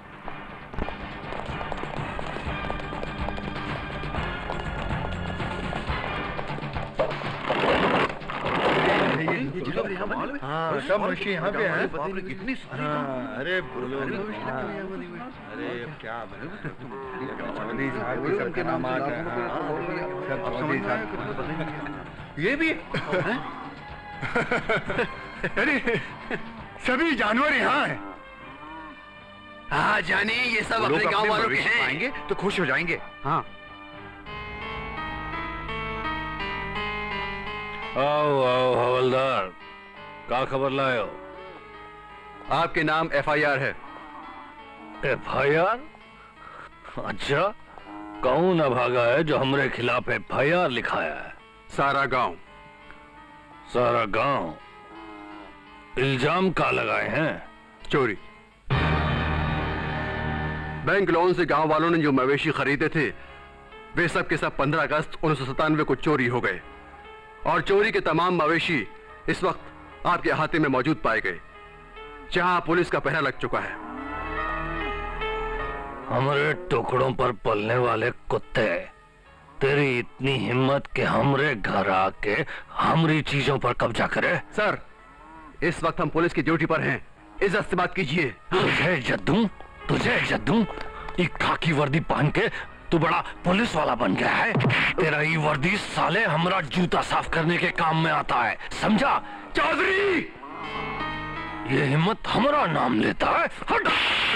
हाँ, सब मवेशी यहाँ पे हैं। कितनी सारी। अरे बोलो। अरे क्या चौधरी साहब के सबके नाम आ गए। सब चौधरी साहब। ये भी अरे सभी जानवर यहाँ हैं। हाँ जाने, ये सब अपने गांव वालों के हैं। पाएंगे तो खुश हो जाएंगे। हाँ। आओ आओ हवलदार, क्या खबर लाए हो? आपके नाम एफ आई आर है। F I R? अच्छा, कौन अभागा है जो हमरे खिलाफ एफ आई आर लिखाया है? सारा गांव। सारा गांव? इल्जाम का लगाए हैं? चोरी। बैंक लोन से गांव वालों ने जो मवेशी खरीदे थे, वे सब के सब पंद्रह अगस्त उन्नीस सौ सत्तानवे को चोरी हो गए और चोरी के तमाम मवेशी इस वक्त आपके अहाते में मौजूद पाए गए, जहां पुलिस का पहरा लग चुका है। हमारे टुकड़ों पर पलने वाले कुत्ते, तेरी इतनी हिम्मत कि हमरे घर आके हमारी चीजों पर कब्जा करे? सर, इस वक्त हम पुलिस की ड्यूटी पर हैं, इज्जत से बात कीजिए। तुझे इज्जत दूं? तुझे इज्जत दूं? एक खाकी वर्दी पहन के तू बड़ा पुलिस वाला बन गया है। तेरा ये वर्दी साले हमारा जूता साफ करने के काम में आता है, समझा? चौधरी, ये हिम्मत हमारा नाम लेता है। हट!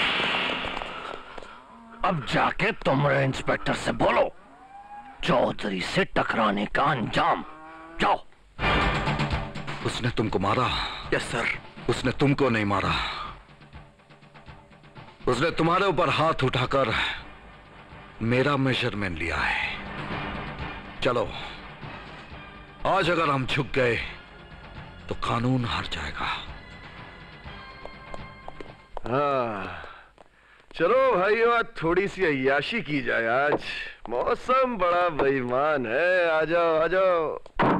अब जाके तुमरे इंस्पेक्टर से बोलो चौधरी से टकराने का अंजाम। जाओ। उसने तुमको मारा? Yes sir. उसने तुमको नहीं मारा, उसने तुम्हारे ऊपर हाथ उठाकर मेरा मेजरमेंट लिया है। चलो, आज अगर हम झुक गए तो कानून हार जाएगा। हाँ, चलो भाइयों, आज थोड़ी सी अय्याशी की जाए। आज मौसम बड़ा बेईमान है। आ जाओ आ जाओ।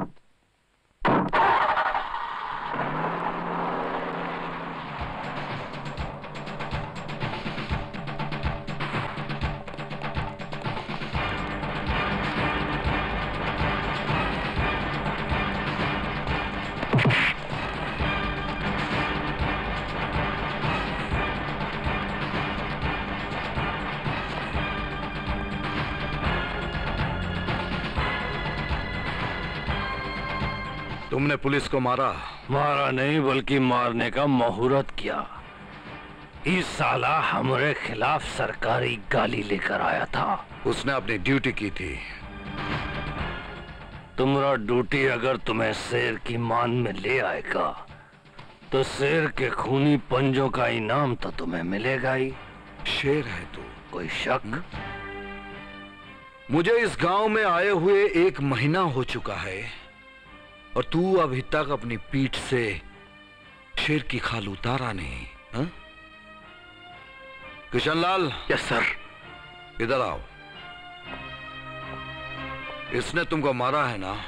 तुमने पुलिस को मारा? मारा नहीं, बल्कि मारने का मुहूर्त किया। इस साला हमारे खिलाफ सरकारी गाली लेकर आया था। उसने अपनी ड्यूटी की थी। तुम्हारा ड्यूटी अगर तुम्हें शेर की मान में ले आएगा तो शेर के खूनी पंजों का इनाम तो तुम्हें मिलेगा ही। शेर है तू, कोई शक? हुँ? मुझे इस गांव में आए हुए एक महीना हो चुका है और तू अभी तक अपनी पीठ से शेर की खाल उतारा नहीं। हा? किशनलाल। Yes sir. इधर आओ। इसने तुमको मारा है ना?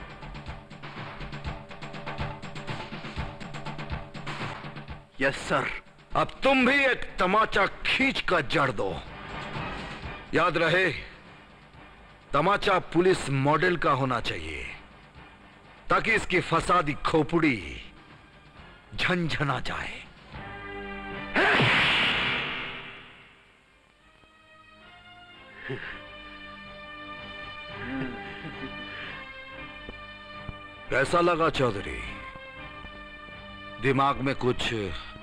Yes sir. अब तुम भी एक तमाचा खींच कर जड़ दो। याद रहे, तमाचा पुलिस मॉडल का होना चाहिए ताकि इसकी फसादी खोपड़ी झंझना जाए। कैसा लगा चौधरी? दिमाग में कुछ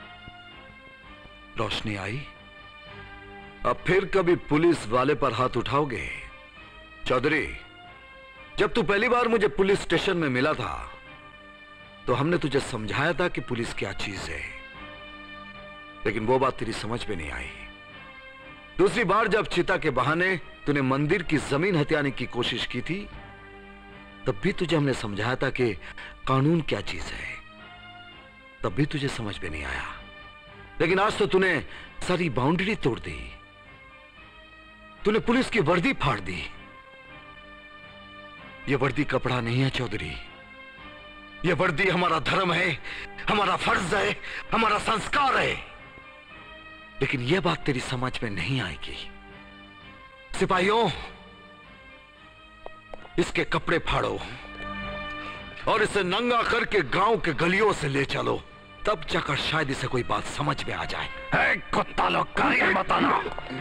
रोशनी आई? अब फिर कभी पुलिस वाले पर हाथ उठाओगे? चौधरी, जब तू पहली बार मुझे पुलिस स्टेशन में मिला था तो हमने तुझे समझाया था कि पुलिस क्या चीज है, लेकिन वो बात तेरी समझ में नहीं आई। दूसरी बार जब चिता के बहाने तूने मंदिर की जमीन हथियाने की कोशिश की थी तब भी तुझे हमने समझाया था कि कानून क्या चीज है, तब भी तुझे समझ में नहीं आया। लेकिन आज तो तूने सारी बाउंड्री तोड़ दी। तूने पुलिस की वर्दी फाड़ दी। यह वर्दी कपड़ा नहीं है चौधरी, यह वर्दी हमारा धर्म है, हमारा फर्ज है, हमारा संस्कार है। लेकिन यह बात तेरी समझ में नहीं आएगी। सिपाहियों, इसके कपड़े फाड़ो और इसे नंगा करके गांव के गलियों से ले चलो, तब जाकर शायद इसे कोई बात समझ में आ जाए। ए, कुत्ता लोग कारीगर बताना।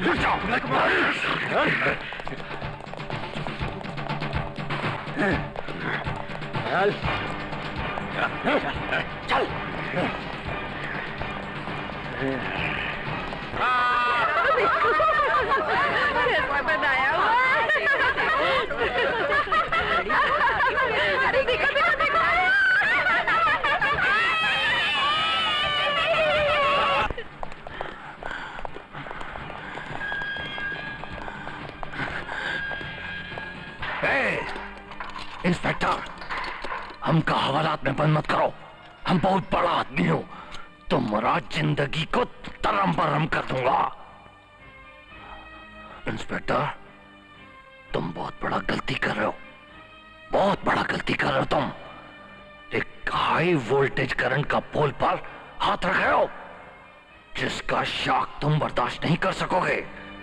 चल चल। बताया अरे देखो देखो देखो। इंस्पेक्टर, हमका हवालात में बंद मत करो। हम बहुत बड़ा आदमी हो, तुम्हारा जिंदगी को तरम बरम कर दूंगा। इंस्पेक्टर, तुम बहुत बड़ा गलती कर रहे हो, बहुत बड़ा गलती कर रहे हो तुम। एक हाई वोल्टेज करंट का पोल पर हाथ रख रहे हो जिसका शॉक तुम बर्दाश्त नहीं कर सकोगे,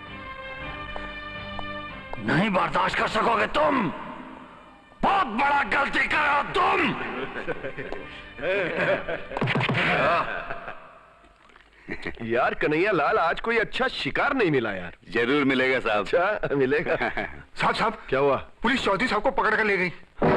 नहीं बर्दाश्त कर सकोगे तुम। बहुत बड़ा गलती कर रहे हो तुम। यार कन्हैया लाल, आज कोई अच्छा शिकार नहीं मिला यार। जरूर मिलेगा साहब। अच्छा मिलेगा। साहब साहब क्या हुआ? पुलिस चौधरी साहब को पकड़ कर ले गई।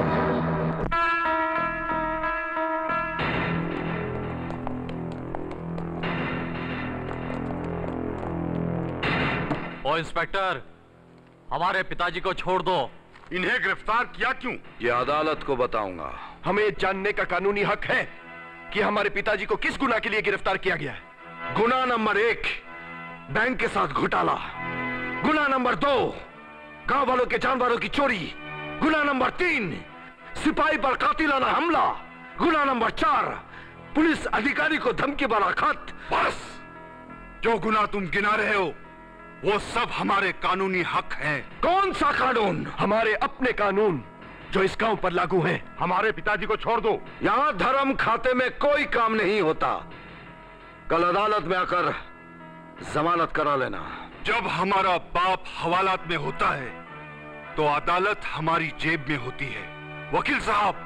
ओ इंस्पेक्टर, हमारे पिताजी को छोड़ दो। इन्हें गिरफ्तार किया क्यों? ये अदालत को बताऊंगा। हमें जानने का कानूनी हक है कि हमारे पिताजी को किस गुनाह के लिए गिरफ्तार किया गया है। गुनाह नंबर एक, बैंक के साथ घोटाला। गुनाह नंबर दो, गांव वालों के जानवरों की चोरी। गुनाह नंबर तीन, सिपाही पर कातिलाना हमला। गुनाह नंबर चार, पुलिस अधिकारी को धमकी भरा खत। बस, जो गुनाह तुम गिना रहे हो वो सब हमारे कानूनी हक हैं। कौन सा कानून? हमारे अपने कानून जो इस गांव पर लागू हैं। हमारे पिताजी को छोड़ दो। यहां धर्म खाते में कोई काम नहीं होता। कल अदालत में आकर जमानत करा लेना। जब हमारा बाप हवालात में होता है तो अदालत हमारी जेब में होती है। वकील साहब,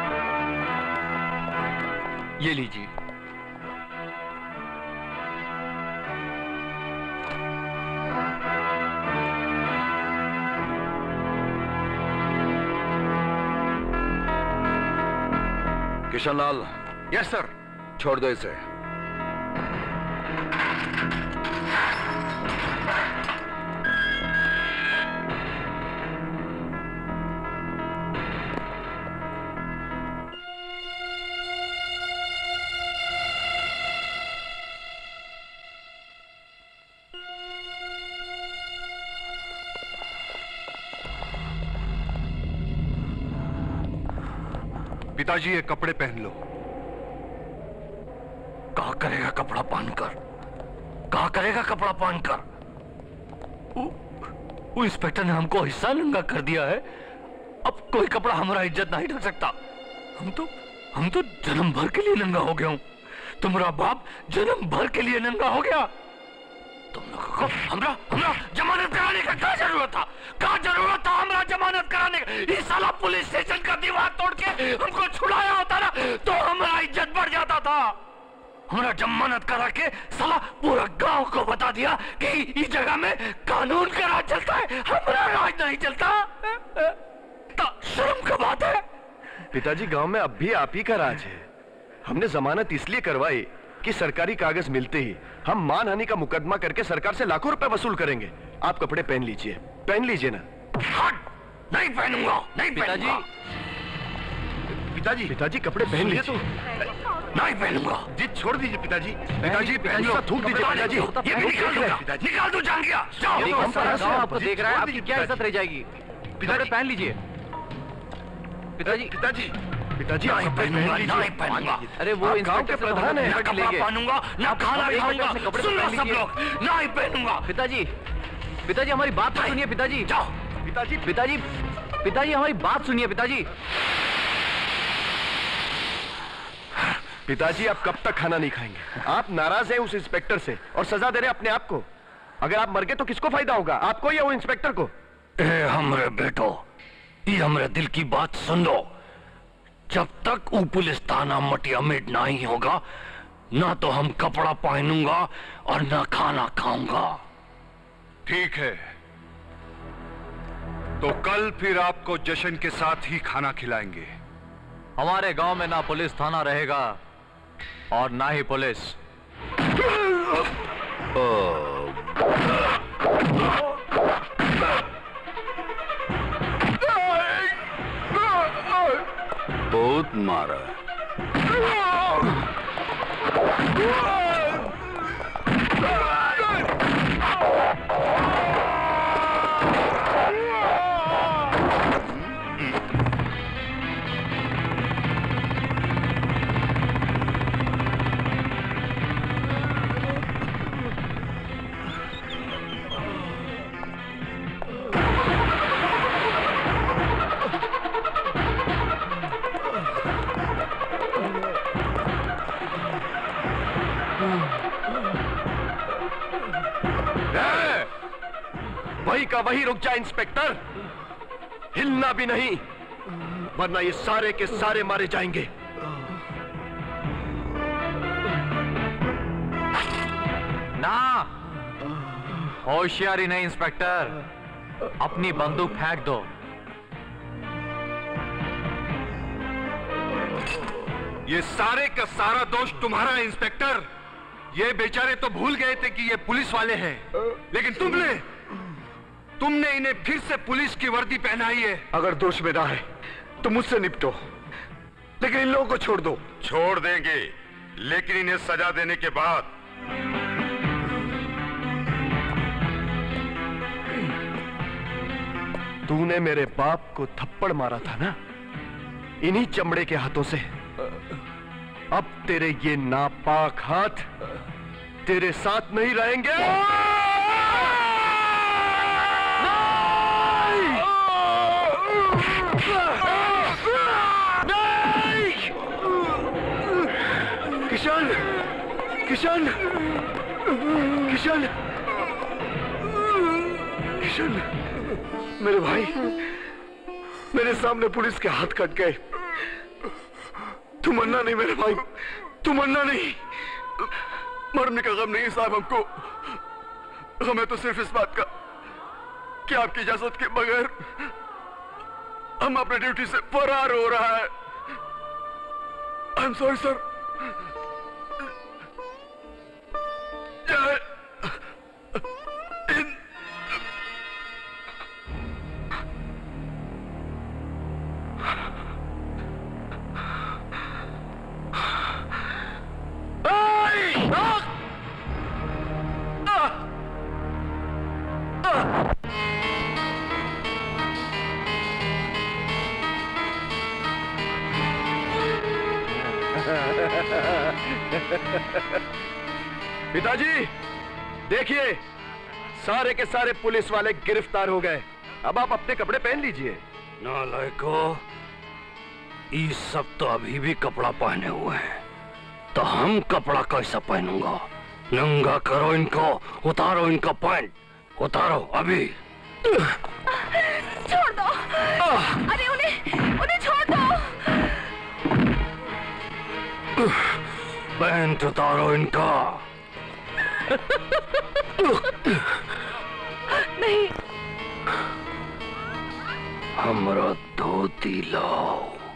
ये लीजिए। किशनलाल। Yes sir. छोड़ दो इसे। पिताजी ये कपड़े पहन लो। कहा करेगा कपड़ा पहनकर? कहा करेगा कपड़ा पहनकर? वो इंस्पेक्टर ने हमको हिस्सा नंगा कर दिया है। अब कोई कपड़ा हमारा इज्जत नहीं ढक सकता। हम तो हम तो जन्म भर के लिए नंगा हो गया हूं। तुम्हारा बाप जन्म भर के लिए नंगा हो गया। तुम लोगों को हमरा हमरा जमानत कराने का क्या जरूरत था? क्या जरूरत था हमरा जमानत कराने का? इस साला पुलिस स्टेशन का दीवार तोड़ के हमको छुड़ाया होता ना तो हमारा इज्जत बढ़ जाता था। हमरा जमानत करा के साला पूरा गांव को बता दिया कि इस जगह में कानून का राज चलता है, हमारा राज नहीं चलता। तो शर्म का बात है। पिताजी, गांव में अब भी आप ही का राज है। हमने जमानत इसलिए करवाई कि सरकारी कागज मिलते ही हम मानहानि का मुकदमा करके सरकार से लाखों रुपए वसूल करेंगे। आप कपड़े पहन लीजिए, पहन लीजिए ना। नहीं पहनूंगा, नहीं पहनूंगा। पिताजी पिताजी कपड़े पहन लीजिए। तो नहीं पहनूंगा। जिद छोड़ दीजिए पिताजी। पिताजी पहन लो। थूक दीजिए पिताजी। ये निकाल दूंगा, निकाल दो जान गया। जाओ, आपको देख रहा है, आपकी क्या इज्जत रह जाएगी? पिताजी पहन लीजिए। पिताजी पिताजी पिताजी नहीं पहनूंगा, नहीं पहनूंगा। अरे वो गांव के प्रधान है। ना कपड़ा पहनूंगा, ना खाना खाऊंगा। सुन लो सब लोग, नहीं पहनूंगा। पिताजी पिताजी हमारी बात तो सुनिए। पिताजी जाओ। पिताजी पिताजी पिताजी हमारी बात सुनिए। पिताजी पिताजी आप कब तक खाना नहीं खाएंगे? आप नाराज हैं उस इंस्पेक्टर से और सजा दे रहे अपने आप को। अगर आप मर गए तो किसको फायदा होगा, आपको या वो इंस्पेक्टर को? ए हमरे बेटो, ये हमरे दिल की बात सुन लो। जब तक वो पुलिस थाना मटिया मेट नहीं होगा ना तो हम कपड़ा पहनूंगा और ना खाना खाऊंगा। ठीक है, तो कल फिर आपको जश्न के साथ ही खाना खिलाएंगे। हमारे गांव में ना पुलिस थाना रहेगा और ना ही पुलिस। बहुत मारा। वही का वही रुक जा इंस्पेक्टर, हिलना भी नहीं वरना ये सारे के सारे मारे जाएंगे। ना, होशियारी नहीं इंस्पेक्टर, अपनी बंदूक फेंक दो। ये सारे का सारा दोष तुम्हारा है इंस्पेक्टर। ये बेचारे तो भूल गए थे कि ये पुलिस वाले हैं, लेकिन तुमने तुमने इन्हें फिर से पुलिस की वर्दी पहनाई है। अगर दोष मेरा है तो मुझसे निपटो, लेकिन इन लोगों को छोड़ दो। छोड़ देंगे, लेकिन इन्हें सजा देने के बाद। तूने मेरे बाप को थप्पड़ मारा था ना, इन्हीं चमड़े के हाथों से। अब तेरे ये नापाक हाथ तेरे साथ नहीं रहेंगे। किशन, किशन, किशन, किशन, मेरे भाई, मेरे सामने पुलिस के हाथ कट गए। तू मरना नहीं मेरे भाई, तू मरना नहीं। मरने का गम नहीं साहब हमको, हमें तो सिर्फ इस बात का कि आपकी इजाजत के बगैर हम अपने ड्यूटी से फरार हो रहा है। I am sorry sir. पिताजी देखिए, सारे के सारे पुलिस वाले गिरफ्तार हो गए। अब आप अपने कपड़े पहन लीजिए। नालायको, ये सब तो अभी भी कपड़ा पहने हुए हैं, तो हम कपड़ा कैसा पहनूंगा? नंगा करो इनको, उतारो इनका पैंट, उतारो अभी। छोड़ दो। अरे उन्हें उन्हें छोड़ दो। पैंट उतारो इनका। नहीं। हमरा धोती लाओ।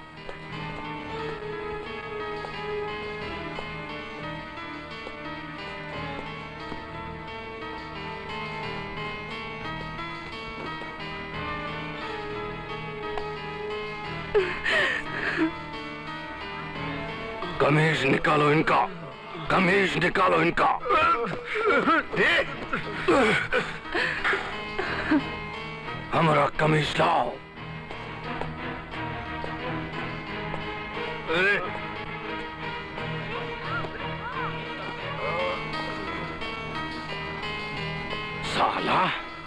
कमीज निकालो इनका, कमीज निकालो इनका। हमारा कमीज लाओ। साला,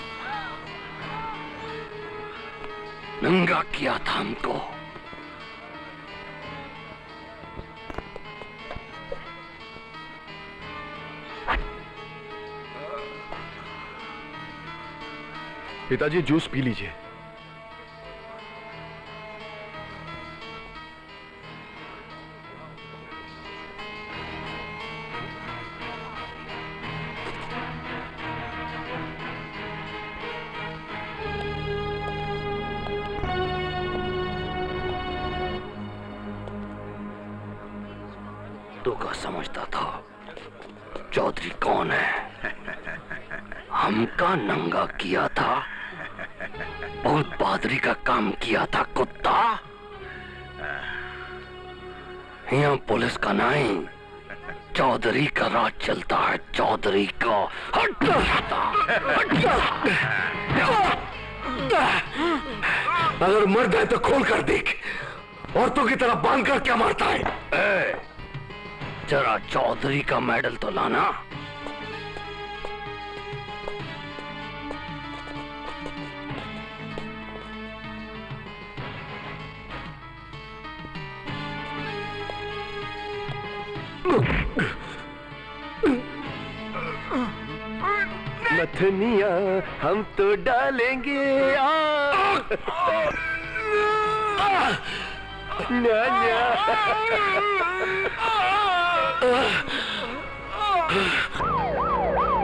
नंगा किया था हमको। पिताजी जूस पी लीजिए। तू क्या समझता था चौधरी कौन है? हमका नंगा किया था, बहुत बहादुरी का काम किया था कुत्ता। यहाँ पुलिस का नहीं, चौधरी का राज चलता है, चौधरी का। हट अगर मर गए तो खोल कर देख, औरतों की तरह बांध कर क्या मारता है? ए, जरा चौधरी का मेडल तो लाना। नथनिया हम तो डालेंगे न्या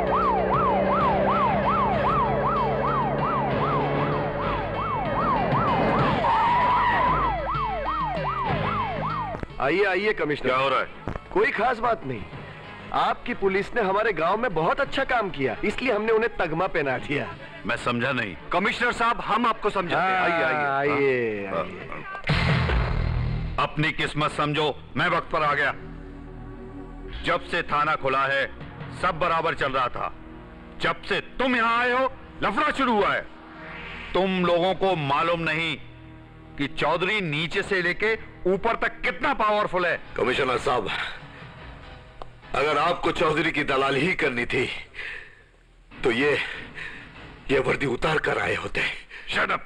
आइए आइए कमिश्नर। क्या हो रहा है? कोई खास बात नहीं। आपकी पुलिस ने हमारे गांव में बहुत अच्छा काम किया, इसलिए हमने उन्हें तगमा पहना दिया। मैं समझा नहीं। कमिश्नर साहब, हम आपको समझाते हैं। आइए आइए हाँ। आइए। अपनी किस्मत समझो, मैं वक्त पर आ गया। जब से थाना खुला है सब बराबर चल रहा था। जब से तुम यहां आए हो लफड़ा शुरू हुआ है। तुम लोगों को मालूम नहीं कि चौधरी नीचे से लेके ऊपर तक कितना पावरफुल है। कमिश्नर साहब, अगर आपको चौधरी की दलाली ही करनी थी तो ये ये वर्दी उतार कर आए होते। Shut up.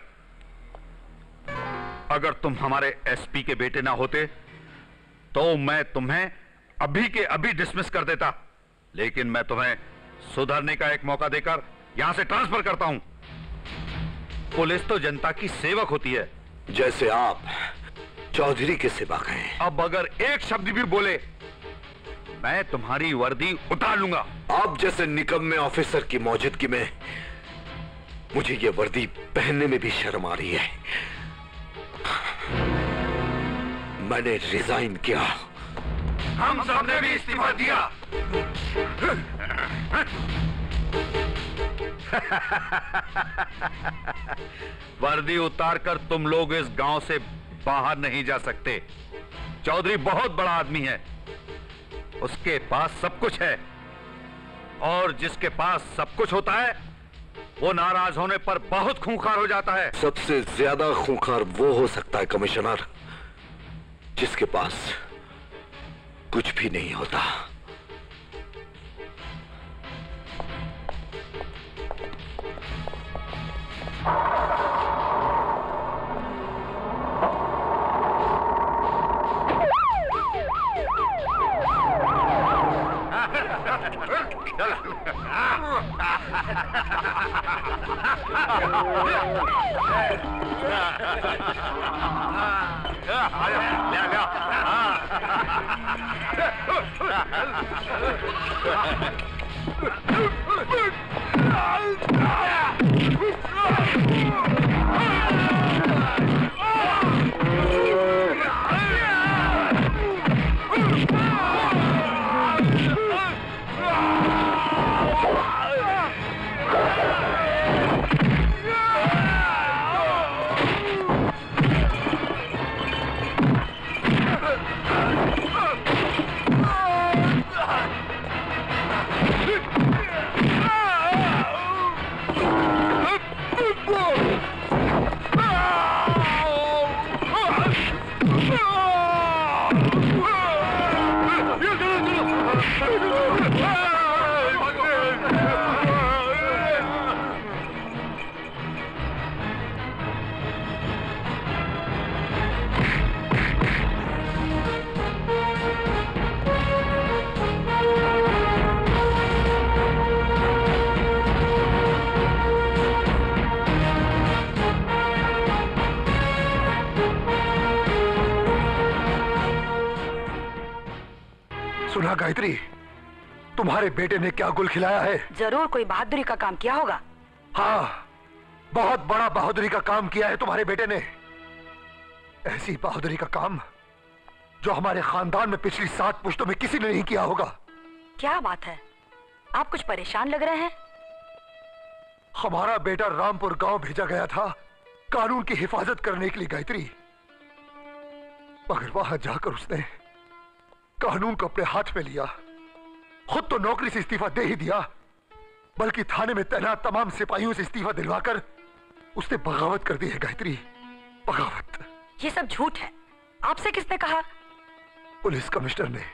अगर तुम हमारे एसपी के बेटे ना होते तो मैं तुम्हें अभी के अभी डिसमिस कर देता, लेकिन मैं तुम्हें सुधरने का एक मौका देकर यहां से ट्रांसफर करता हूं। पुलिस तो जनता की सेवक होती है, जैसे आप चौधरी के सेवक हैं। अब अगर एक शब्द भी बोले मैं तुम्हारी वर्दी उतार लूंगा। आप जैसे निकम्मे ऑफिसर की मौजूदगी में मुझे ये वर्दी पहनने में भी शर्म आ रही है। मैंने रिजाइन किया। हम सबने भी इस्तीफा दिया। वर्दी उतार कर तुम लोग इस गांव से बाहर नहीं जा सकते। चौधरी बहुत बड़ा आदमी है, उसके पास सब कुछ है, और जिसके पास सब कुछ होता है वो नाराज होने पर बहुत खूंखार हो जाता है। सबसे ज्यादा खूंखार वो हो सकता है कमिश्नर जिसके पास कुछ भी नहीं होता। सुना गायत्री, तुम्हारे बेटे ने क्या गुल खिलाया है? जरूर कोई बहादुरी का काम किया होगा। हाँ, बहुत बड़ा बहादुरी का काम किया है तुम्हारे बेटे ने। ऐसी बहादुरी का काम जो हमारे खानदान में पिछली सात पुश्तों में किसी ने नहीं किया होगा। क्या बात है, आप कुछ परेशान लग रहे हैं। हमारा बेटा रामपुर गांव भेजा गया था कानून की हिफाजत करने के लिए गायत्री, मगर वहां जाकर उसने कानून को अपने हाथ में लिया। खुद तो नौकरी से इस्तीफा दे ही दिया, बल्कि थाने में तैनात तमाम सिपाहियों से इस्तीफा दिलवाकर उसने बगावत कर दी है गायत्री, बगावत। ये सब झूठ है, आपसे किसने कहा? पुलिस कमिश्नर ने,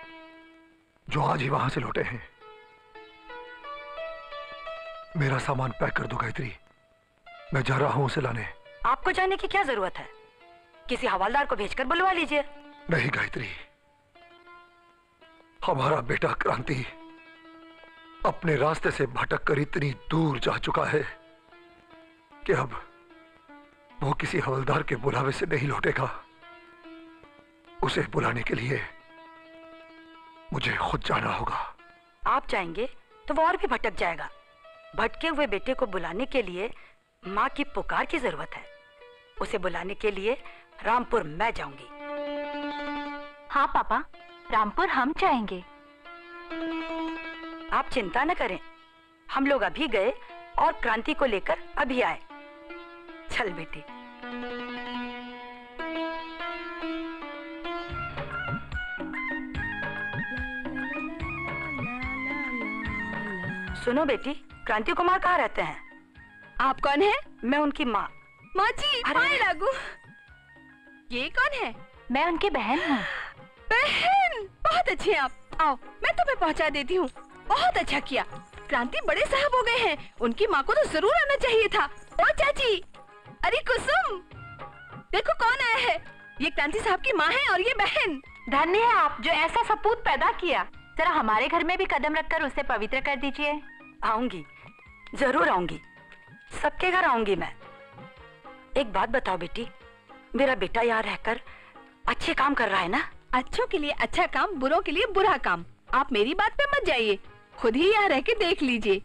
जो आज ही वहां से लौटे हैं। मेरा सामान पैक कर दो गायत्री, मैं जा रहा हूं उसे लाने। आपको जाने की क्या जरूरत है, किसी हवालदार को भेजकर बुलवा लीजिए। नहीं गायत्री, हमारा बेटा क्रांति अपने रास्ते से भटक कर इतनी दूर जा चुका है कि अब वो किसी हवलदार के बुलावे से नहीं लौटेगा। उसे बुलाने के लिए मुझे खुद जाना होगा। आप जाएंगे तो वो और भी भटक जाएगा। भटके हुए बेटे को बुलाने के लिए माँ की पुकार की जरूरत है। उसे बुलाने के लिए रामपुर मैं जाऊंगी। हाँ पापा, रामपुर हम जाएंगे। आप चिंता न करें, हम लोग अभी गए और क्रांति को लेकर अभी आए। चल बेटी। सुनो बेटी, क्रांति कुमार कहाँ रहते हैं? आप कौन है? मैं उनकी माँ। माँ जी, हाय लागू। ये कौन है? मैं उनकी बहन हूँ। बहन, बहुत अच्छे आप। आओ, मैं तुम्हें पहुँचा देती हूँ। बहुत अच्छा किया। क्रांति बड़े साहब हो गए हैं, उनकी माँ को तो जरूर आना चाहिए था। ओ चाची, अरे कुसुम, देखो कौन आया है। ये क्रांति साहब की माँ है और ये बहन। धन्य है आप जो ऐसा सपूत पैदा किया। जरा हमारे घर में भी कदम रखकर उसे पवित्र कर दीजिए। आऊंगी, जरूर आऊंगी, सबके घर आऊंगी मैं। एक बात बताओ बेटी, मेरा बेटा यहाँ रहकर अच्छे काम कर रहा है ना? अच्छों के लिए अच्छा काम, बुरों के लिए बुरा काम। आप मेरी बात पे मत जाइए, खुद ही यहाँ रह के देख लीजिए।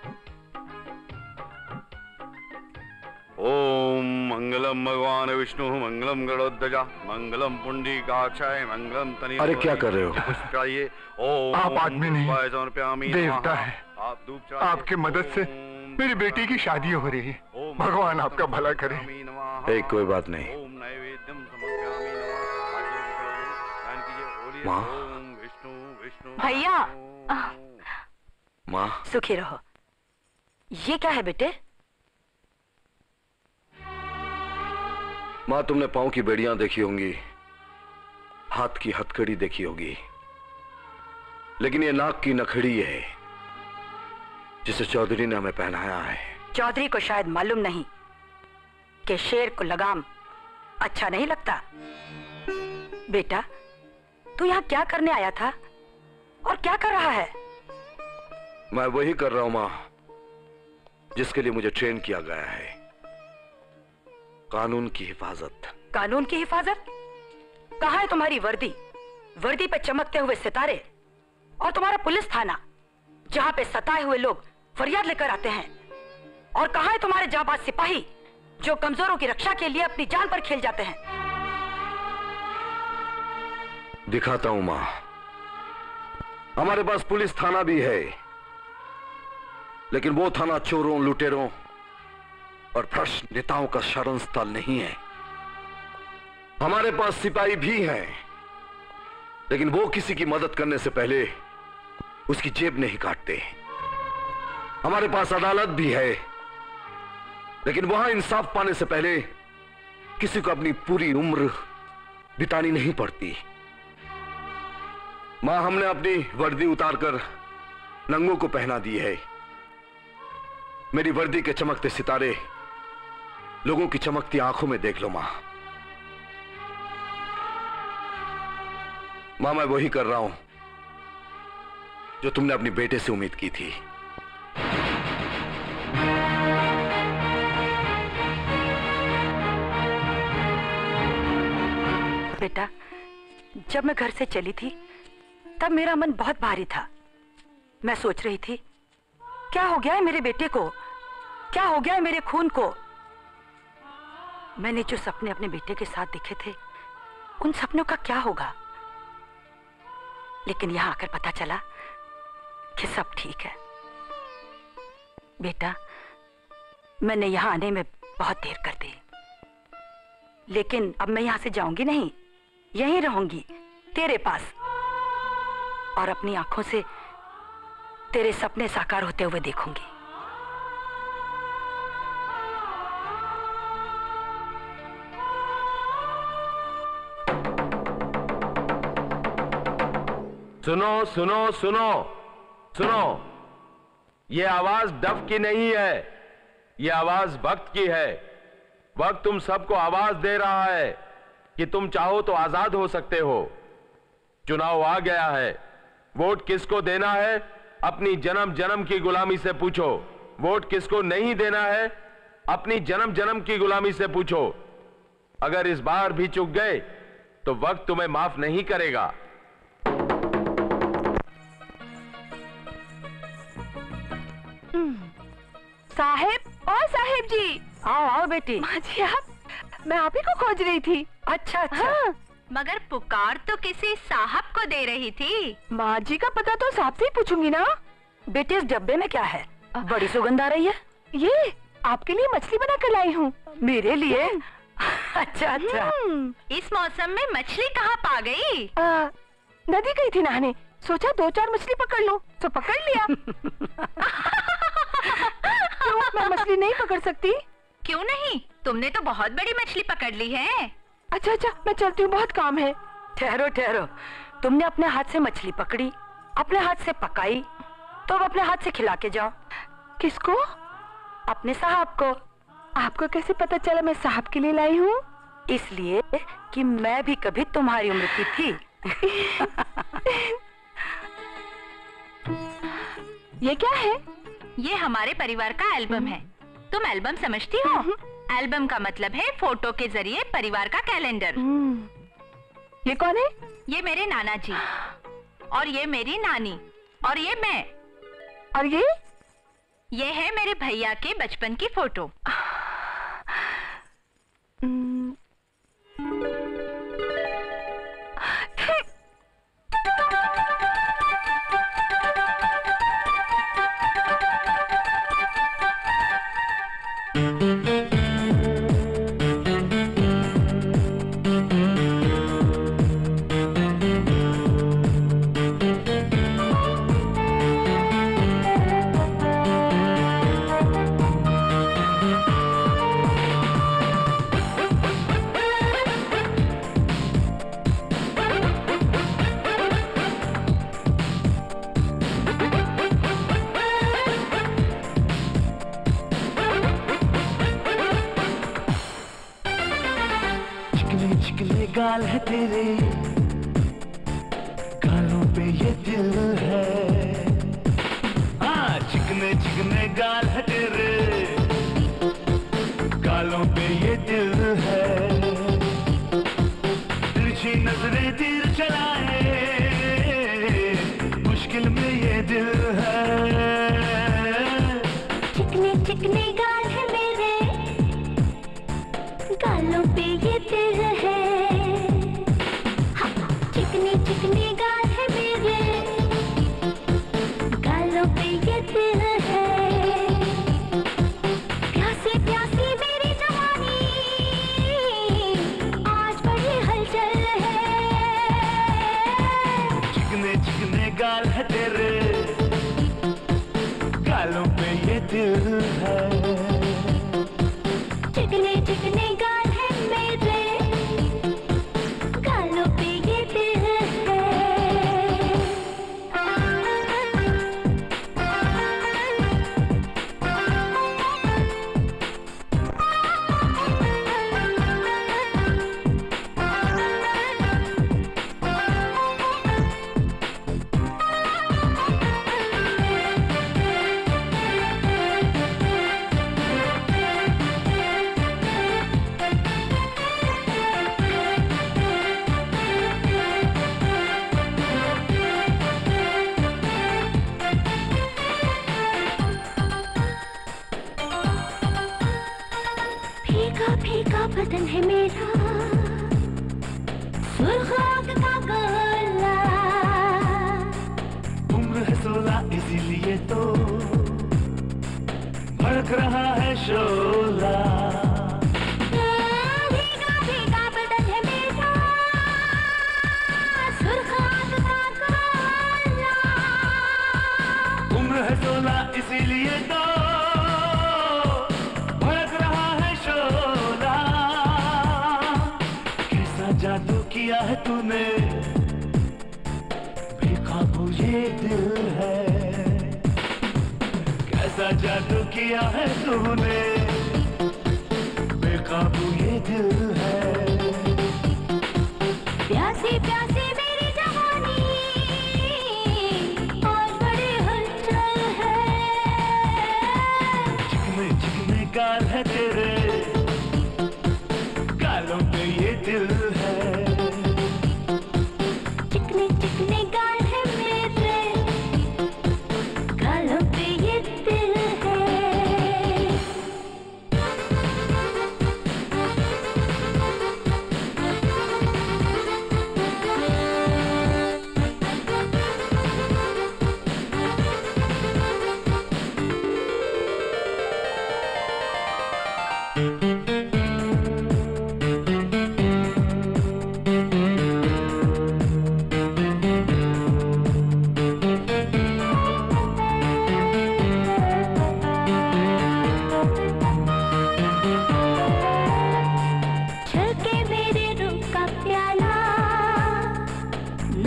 ओम मंगलम भगवान विष्णु, मंगलम गरुड़ध्वजा, मंगलम पुंडरीकाक्षाय, मंगलम तनि। अरे क्या कर रहे हो? चाहिए। ओम आप आदमी नहीं, देवता है। आपके मदद से मेरी बेटी की शादी हो रही है। भगवान आपका भला करे। एक कोई बात नहीं। माँ, भैया। माँ, सुखी रहो। ये क्या है बेटे? माँ, तुमने पांव की बेड़ियां देखी होंगी, हाथ की हथकड़ी देखी होगी, लेकिन ये नाक की नखड़ी है जिसे चौधरी ने हमें पहनाया है। चौधरी को शायद मालूम नहीं कि शेर को लगाम अच्छा नहीं लगता। बेटा, तू यहाँ क्या करने आया था और क्या कर रहा है? मैं वही कर रहा हूं माँ जिसके लिए मुझे ट्रेन किया गया है, कानून की हिफाजत। कानून की हिफाजत? कहाँ है तुम्हारी वर्दी? वर्दी पे चमकते हुए सितारे। और तुम्हारा पुलिस थाना जहाँ पे सताए हुए लोग फरियाद लेकर आते हैं। और कहाँ है तुम्हारे जाबाज सिपाही जो कमजोरों की रक्षा के लिए अपनी जान पर खेल जाते हैं? दिखाता हूं माँ। हमारे पास पुलिस थाना भी है, लेकिन वो थाना चोरों, लुटेरों और भ्रष्ट नेताओं का शरण स्थल नहीं है। हमारे पास सिपाही भी हैं, लेकिन वो किसी की मदद करने से पहले उसकी जेब नहीं काटते। हमारे पास अदालत भी है, लेकिन वहां इंसाफ पाने से पहले किसी को अपनी पूरी उम्र बितानी नहीं पड़ती। मां, हमने अपनी वर्दी उतारकर नंगों को पहना दी है। मेरी वर्दी के चमकते सितारे लोगों की चमकती आंखों में देख लो मां। मां, मैं वही कर रहा हूं जो तुमने अपनी बेटे से उम्मीद की थी। बेटा, जब मैं घर से चली थी तब मेरा मन बहुत भारी था। मैं सोच रही थी, क्या हो गया है मेरे बेटे को? क्या हो गया है मेरे खून को? मैंने जो सपने अपने बेटे के साथ देखे थे, उन सपनों का क्या होगा? लेकिन यहां आकर पता चला कि सब ठीक है। बेटा, मैंने यहां आने में बहुत देर कर दी, लेकिन अब मैं यहां से जाऊंगी नहीं, यहीं रहूंगी तेरे पास, और अपनी आंखों से तेरे सपने साकार होते हुए देखूंगी। सुनो सुनो सुनो सुनो, ये आवाज डफ की नहीं है, ये आवाज वक्त की है। वक्त तुम सबको आवाज दे रहा है कि तुम चाहो तो आजाद हो सकते हो। चुनाव आ गया है, वोट किसको देना है अपनी जन्म जन्म की गुलामी से पूछो। वोट किसको नहीं देना है अपनी जन्म जन्म की गुलामी से पूछो। अगर इस बार भी चूक गए तो वक्त तुम्हें माफ नहीं करेगा। साहेब, ओ साहेब जी। आओ आओ बेटी। माँ जी, आप, मैं आप ही को खोज रही थी। अच्छा अच्छा। हाँ। मगर पुकार तो किसी साहब को दे रही थी। माँ जी का पता तो साहब से ही पूछूंगी ना। बेटे इस डब्बे में क्या है? बड़ी सुगंध आ रही है। ये आपके लिए मछली बना कर लाई हूँ। मेरे लिए? अच्छा अच्छा। इस मौसम में मछली कहाँ पा गई? आ, नदी गई थी नहाने, सोचा दो चार मछली पकड़ लो, तो पकड़ लिया। क्यों मैं मछली नहीं पकड़ सकती? क्यों नहीं, तुमने तो बहुत बड़ी मछली पकड़ ली है। अच्छा अच्छा मैं चलती हूँ, बहुत काम है। ठहरो ठहरो, तुमने अपने हाथ से मछली पकड़ी, अपने हाथ से पकाई, तो अब अपने हाथ से खिला के जाओ। किसको? अपने साहब को। आपको कैसे पता चला मैं साहब के लिए लाई हूँ? इसलिए कि मैं भी कभी तुम्हारी उम्र की थी। ये क्या है? ये हमारे परिवार का एल्बम है। तुम एल्बम समझती हो? एल्बम का मतलब है फोटो के जरिए परिवार का कैलेंडर। ये कौन है? ये मेरे नाना जी, और ये मेरी नानी, और ये मैं, और ये ये है मेरे भैया के बचपन की फोटो। गाल है तेरे, गालों पे ये दिल है। हाँ चिकने चिकने गाल है तेरे, गालों पे ये दिल है। तिरछी नजरें तीर चलाए, मुश्किल में ये दिल है। चिकने चिकने गाल है मेरे, गालों पे ये दिल है। चिकनी गाल है मेरे, गालों पे ये दिल है। प्यासी प्यासी मेरी जवानी, आज बड़ी हलचल है। चिकने चिकने गाल है तेरे, गालों पे ये दिल है। चिकने चिकने गाल है मेरे, गालों पे ये दिल है। बदन है मेरा, सुर्ख आग का गला। उम्र है सोलह इसीलिए तो भड़क रहा है शोला। भीगा भीगा बदन है मेरा, सुर्ख आग का गला। उम्र है सोलह इसीलिए तो जादू किया है तूने, बेकाबू ये दिल है। कैसा जादू किया है तूने, बेकाबू ये दिल है। प्यासी प्यासी मेरी जवानी, आज बड़ी हलचल है। चिकने चिकने गाल है तेरे, गालों पे ये दिल है। चिकने चिकने गाल है मेरे, गालों पे ये दिल है।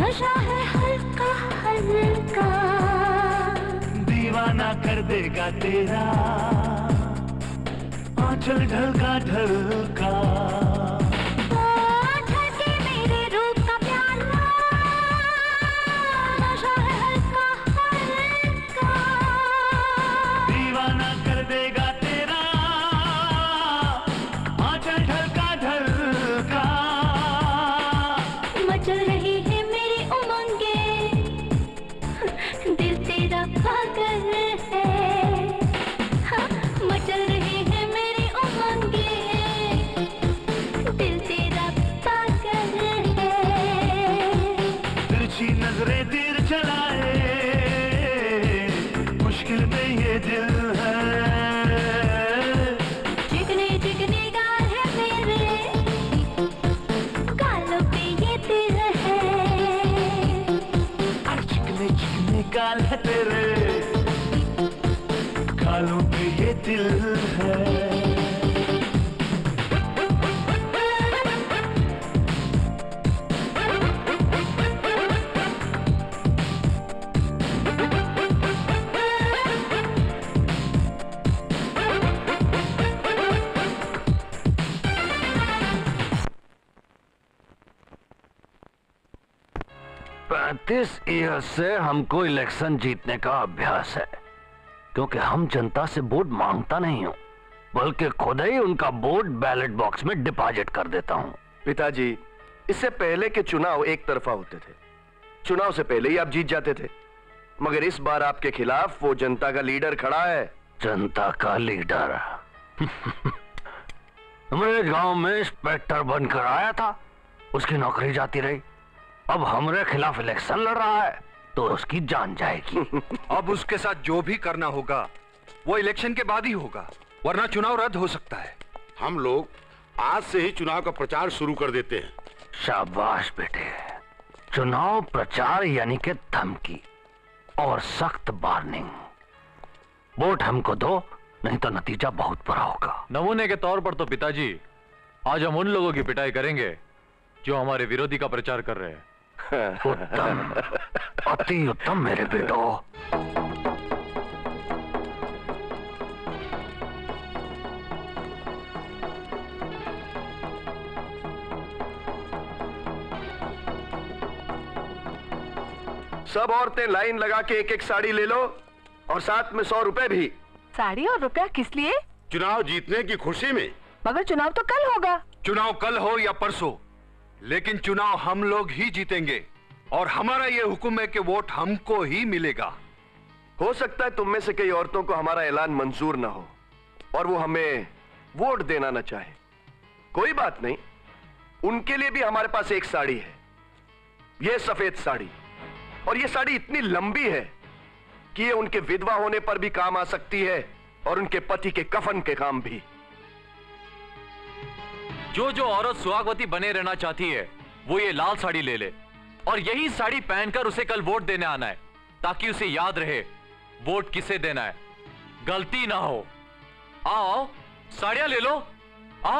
नशा है हल्का हल्का, दीवाना कर देगा तेरा आंचल ढलका ढलका। झलके मेरे रूप का प्याला, नशा है हल्का हल्का, दीवाना कर देगा तेरा आंचल ढलका ढलका। मचल रही है मेरी उमंगे, दिल तेरा पागल है। हाँ, मचल रही है मेरी उमंगे, दिल तेरा पागल है। तिरछी नजरें तीर चलाए, मुश्किल में ये दिल है। चिकने चिकने गाल है मेरे, गालों पे ये दिल है। चिकने चिकने गाल है तेरे, गालों पे ये दिल है। पैंतीस ईयर से हमको इलेक्शन जीतने का अभ्यास है, क्योंकि हम जनता से वोट मांगता नहीं हूँ, बल्कि खुद ही उनका वोट बैलेट बॉक्स में डिपॉजिट कर देता हूँ। पिताजी, इससे पहले के चुनाव एक तरफा होते थे, चुनाव से पहले ही आप जीत जाते थे, मगर इस बार आपके खिलाफ वो जनता का लीडर खड़ा है। जनता का लीडर? हमारे गांव में इंस्पेक्टर बनकर आया था, उसकी नौकरी जाती रही, अब हमारे खिलाफ इलेक्शन लड़ रहा है तो उसकी जान जाएगी। अब उसके साथ जो भी करना होगा वो इलेक्शन के बाद ही होगा, वरना चुनाव रद्द हो सकता है। हम लोग आज से ही चुनाव का प्रचार शुरू कर देते हैं। शाबाश बेटे, चुनाव प्रचार यानी के धमकी और सख्त वार्निंग। वोट हमको दो, नहीं तो नतीजा बहुत बुरा होगा। नमूने के तौर पर तो पिताजी, आज हम उन लोगों की पिटाई करेंगे जो हमारे विरोधी का प्रचार कर रहे हैं। उत्तम, अति उत्तम मेरे बेटो। सब औरतें लाइन लगा के एक एक साड़ी ले लो और साथ में सौ रुपए भी। साड़ी और रुपया किस लिए? चुनाव जीतने की खुशी में। मगर चुनाव तो कल होगा। चुनाव कल हो या परसों, लेकिन चुनाव हम लोग ही जीतेंगे और हमारा ये हुक्म है कि वोट हमको ही मिलेगा। हो सकता है तुम में से कई औरतों को हमारा ऐलान मंजूर ना हो और वो हमें वोट देना ना चाहे। कोई बात नहीं, उनके लिए भी हमारे पास एक साड़ी है, ये सफेद साड़ी, और ये साड़ी इतनी लंबी है कि ये उनके विधवा होने पर भी काम आ सकती है और उनके पति के कफन के काम भी। जो जो औरत सुहागवती बने रहना चाहती है वो ये लाल साड़ी ले ले और यही साड़ी पहनकर उसे कल वोट देने आना है, ताकि उसे याद रहे वोट किसे देना है, गलती ना हो। आओ, साड़ियां ले लो, आओ।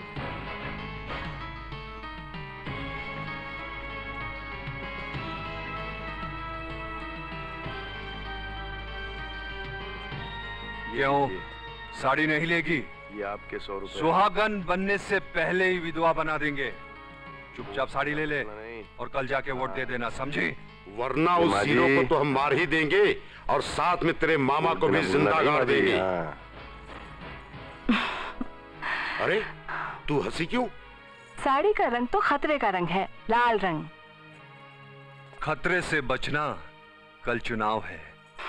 क्यों साड़ी नहीं लेगी? ये आपके सौ रुपए। सुहागन बनने से पहले ही विधवा बना देंगे। चुपचाप साड़ी ले ले और कल जाके वोट दे देना, समझी? वरना उस हीरो को तो हम मार ही देंगे और साथ में तेरे मामा को भी जिंदा गाड़ देंगे। अरे तू हंसी क्यों? साड़ी का रंग तो खतरे का रंग है, लाल रंग। खतरे से बचना, कल चुनाव है।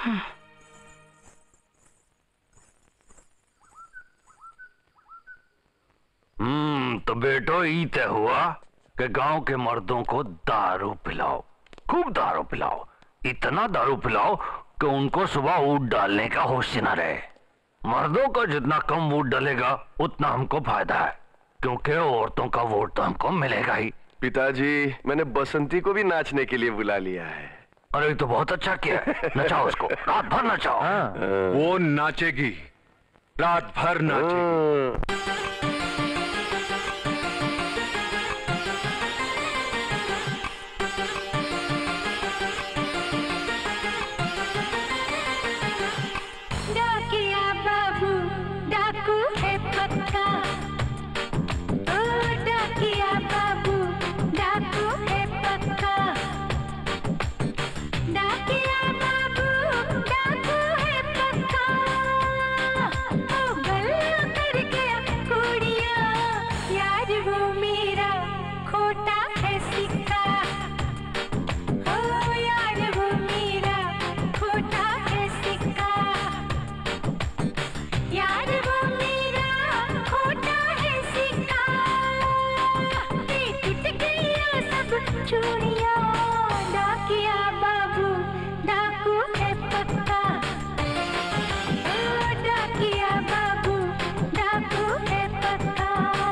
हम्म तो बेटो ये तय हुआ कि गांव के मर्दों को दारू पिलाओ, खूब दारू पिलाओ, इतना दारू पिलाओ कि उनको सुबह वोट डालने का होश न रहे। मर्दों का जितना कम वोट डालेगा उतना हमको फायदा है, क्योंकि औरतों का वोट तो हमको मिलेगा ही। पिताजी, मैंने बसंती को भी नाचने के लिए बुला लिया है। अरे तो बहुत अच्छा किया है, नचाओ उसको, रात भर नचाओ। वो नाचेगी, रात भर नाचेगी। चूड़िया डाकिया बाबू डाकू है पक्का ओ डाकिया बाबू डाकू है पक्का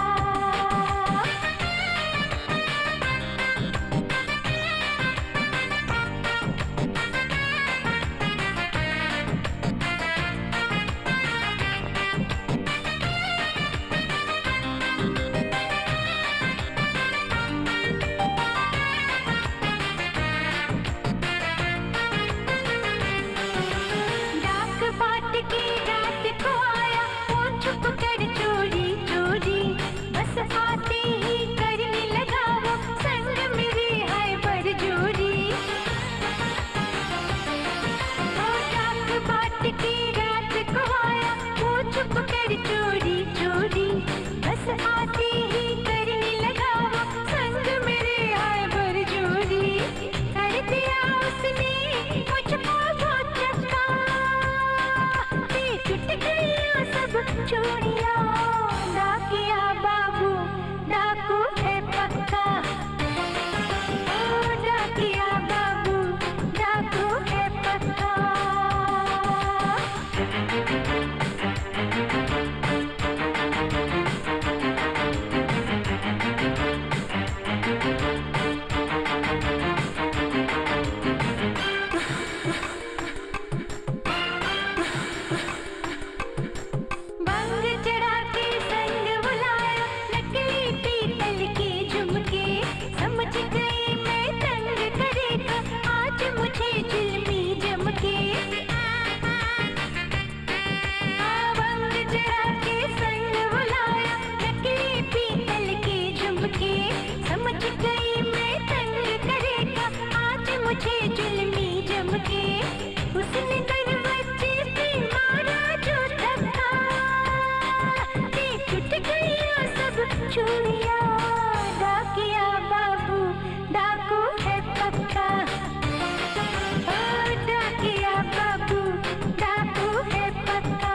डाक बाट की रात को आया वो छुप कर चोरी चोरी बस आते ही करने लगा वो संग मेरे है बरजोरी ओ डाक बाट की रात को आया वो छुप कर चोरी चोरी बस आते ही करने लगा वो संग मेरे है बरजोरी कर दिया उसने मुझको बहुत चक्का टूट गया सब चूड़िया डाकिया बाबू डाकू है पक्का ओ डाकिया बाबू डाकू है पक्का बंग चढ़ा के संग बुलाया नकली पीतल के झुमके समझ गई मैं तंग करेगा आज मुझे जुल्मी जमके बंग चढ़ा के संग बुलाया नकली पीतल के झुमके समझ गई मैं तंग करेगा आज मुझे जुल्मी जमके उसने दरवाजे पे मारा जो धक्का टूट गया सब चूड़िया डाकिया बाबू डाकू है पक्का ओ डाकिया बाबू डाकू है पक्का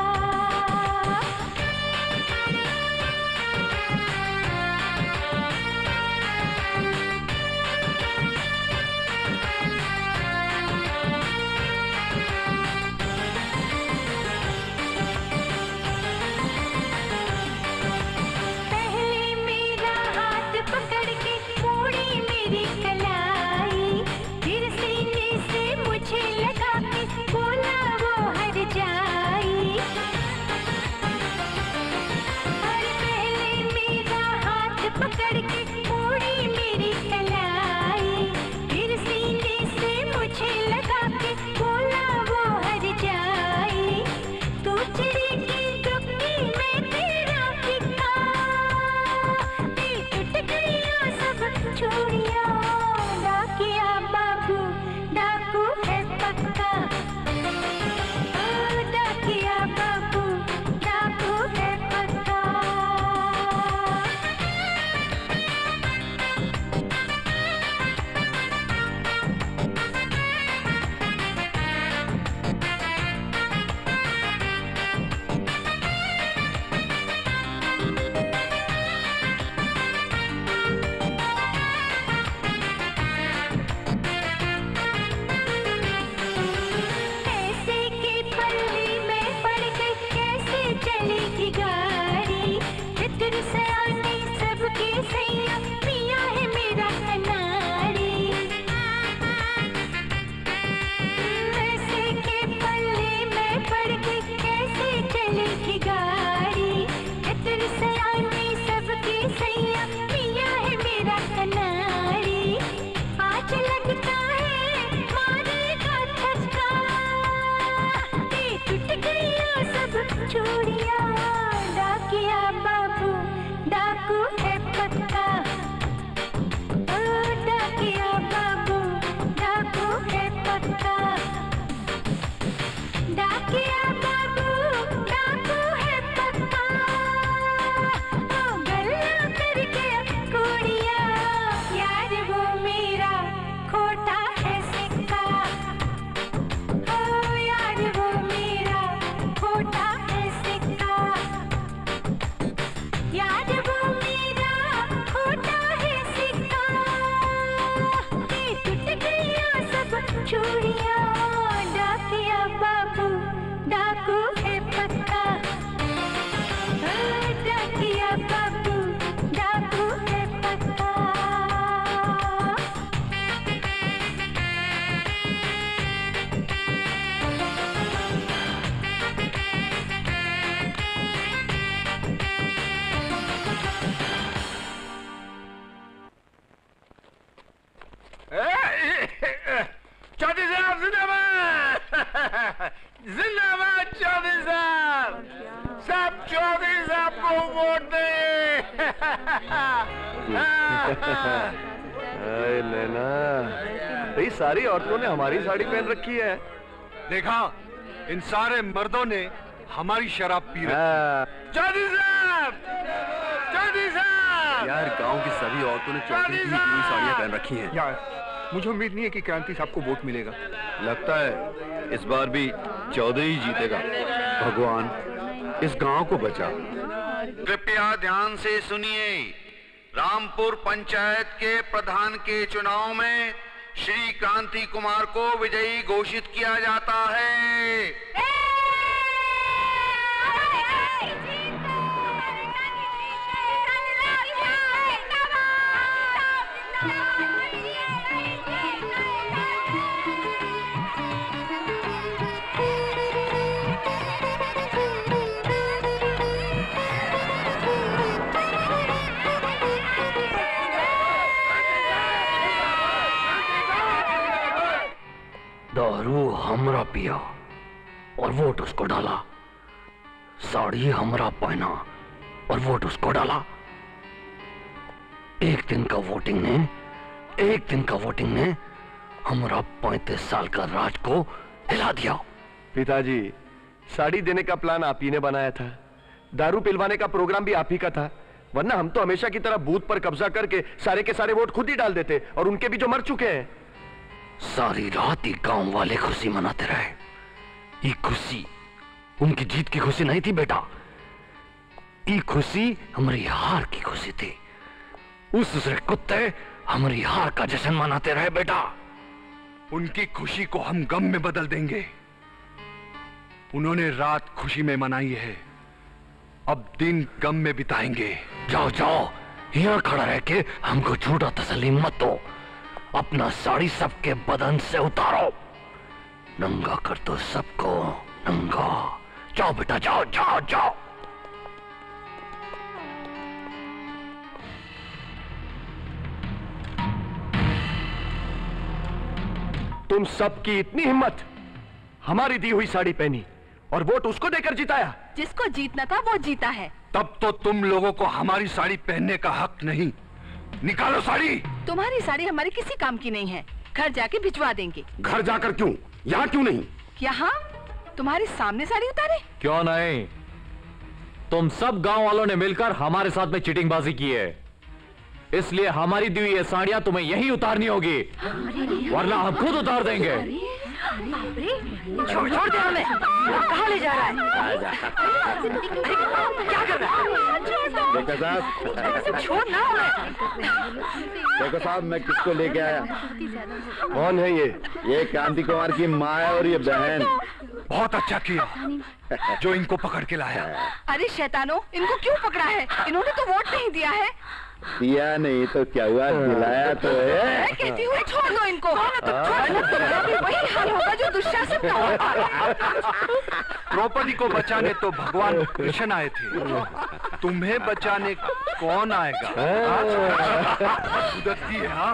पहले मेरा हाथ पकड़ के मोड़ी मेरी कलाई फिर सीने से मुझे लगा के बोला वो हर जाई और पहले मेरा हाथ पकड़ के मोड़ी मेरी कलाई फिर सीने से मुझे लगा के बोला वो हर जाई तू चढ़ेगी दुखी मैं तेरा फिक्का टूट गया सब चूड़िया डाकिया बाबू डाकू है पक्का ओ डाकिया बाबू डाकू है पक्का सब चौधरी साहब को वोट दे। अरे नैना, ये सारी औरतों ने हमारी साड़ी पहन रखी है। देखा, इन सारे मर्दों ने हमारी शराब पी रखी। चौधरी साहब, चौधरी साहब। यार गांव की सभी औरतों ने चौधरी की पूरी साड़ियां पहन रखी हैं। यार मुझे उम्मीद नहीं है कि क्रांति साहब को वोट मिलेगा। लगता है इस बार भी चौधरी जीतेगा। भगवान इस गांव को बचा। कृपया ध्यान से सुनिए। रामपुर पंचायत के प्रधान के चुनाव में श्री क्रांति कुमार को विजयी घोषित किया जाता है। दारू हमरा पिया और वोट उसको डाला, साड़ी हमरा पहना और वोट उसको डाला। एक दिन का वोटिंग ने एक दिन का वोटिंग ने हमरा पैंतीस साल का राज को हिला दिया। पिताजी, साड़ी देने का प्लान आप ही ने बनाया था, दारू पिलवाने का प्रोग्राम भी आप ही का था, वरना हम तो हमेशा की तरह बूथ पर कब्जा करके सारे के सारे वोट खुद ही डाल देते, और उनके भी जो मर चुके हैं। सारी रात ही गांव वाले खुशी मनाते रहे। ये खुशी उनकी जीत की खुशी नहीं थी बेटा, ये खुशी हमारी हार की खुशी थी। उस दूसरे कुत्ते हमारी हार का जश्न मनाते रहे बेटा। उनकी खुशी को हम गम में बदल देंगे। उन्होंने रात खुशी में मनाई है, अब दिन गम में बिताएंगे। जाओ जाओ, यहाँ खड़ा रह के हमको झूठा तसल्ली मत दो। अपना साड़ी सबके बदन से उतारो, नंगा कर दो सबको नंगा। जाओ बेटा, जाओ जाओ जाओ। तुम सबकी इतनी हिम्मत, हमारी दी हुई साड़ी पहनी और वोट उसको देकर जिताया। जिसको जीतना था वो जीता है। तब तो तुम लोगों को हमारी साड़ी पहनने का हक नहीं। निकालो साड़ी। तुम्हारी साड़ी हमारे किसी काम की नहीं है, घर जाके भिजवा देंगे। घर जाकर क्यों, यहाँ क्यों नहीं? यहाँ तुम्हारे सामने साड़ी उतारे? क्यों नहीं, तुम सब गांव वालों ने मिलकर हमारे साथ में चीटिंगबाजी की है, इसलिए हमारी दी हुई ये साड़ियां तुम्हें यही उतारनी होगी, वरना हम खुद उतार देंगे। छोड़ छोड़ दे हमें, कहाँ ले जा रहा है? क्या कर रहा है? देखो साहब, छोड़ ना हमें। देखो साहब, मैं किसको लेके आया? कौन है ये? ये क्रांति कुमार की माँ है और ये बहन। बहुत अच्छा किया जो इनको पकड़ के लाया। अरे शैतानो, इनको क्यों पकड़ा है? इन्होंने तो वोट नहीं दिया है। दिया नहीं तो क्या हुआ, दिलाया तो है। मैं कहती हूँ छोड़ दो इनको, तुम्हारा भी वही हाल होगा जो दुशासन का होगा। द्रौपदी को बचाने तो भगवान कृष्ण आए थे, तुम्हें बचाने कौन आएगा? उदकती है। हाँ,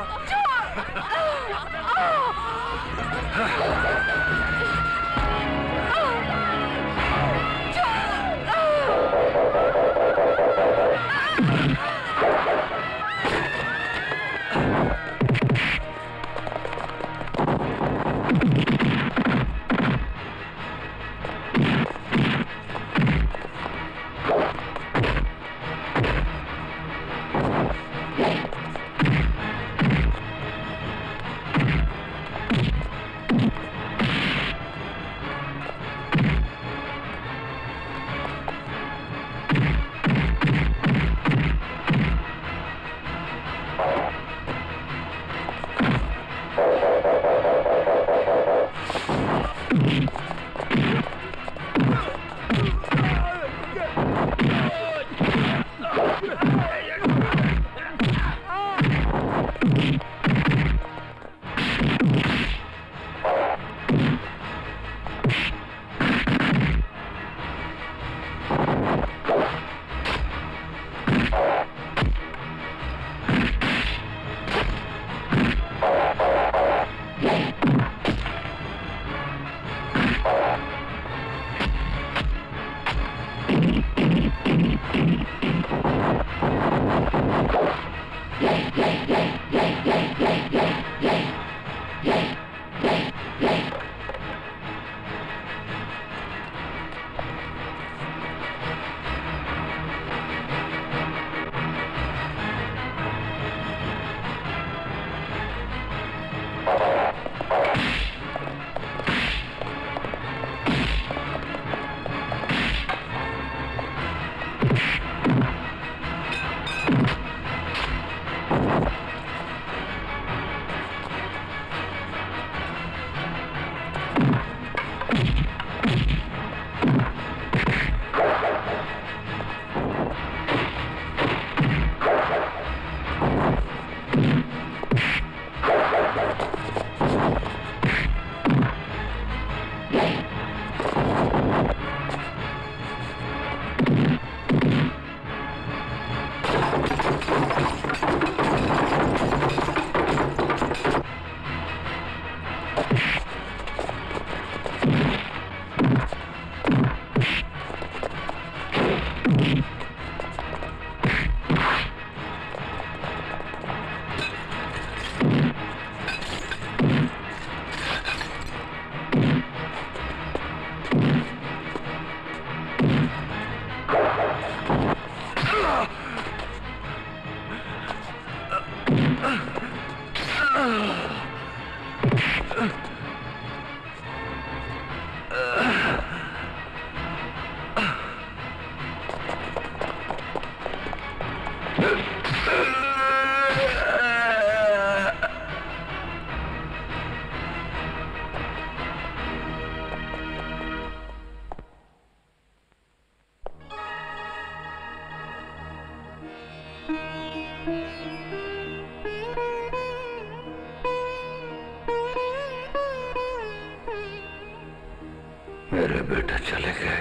मेरे बेटे चले गए,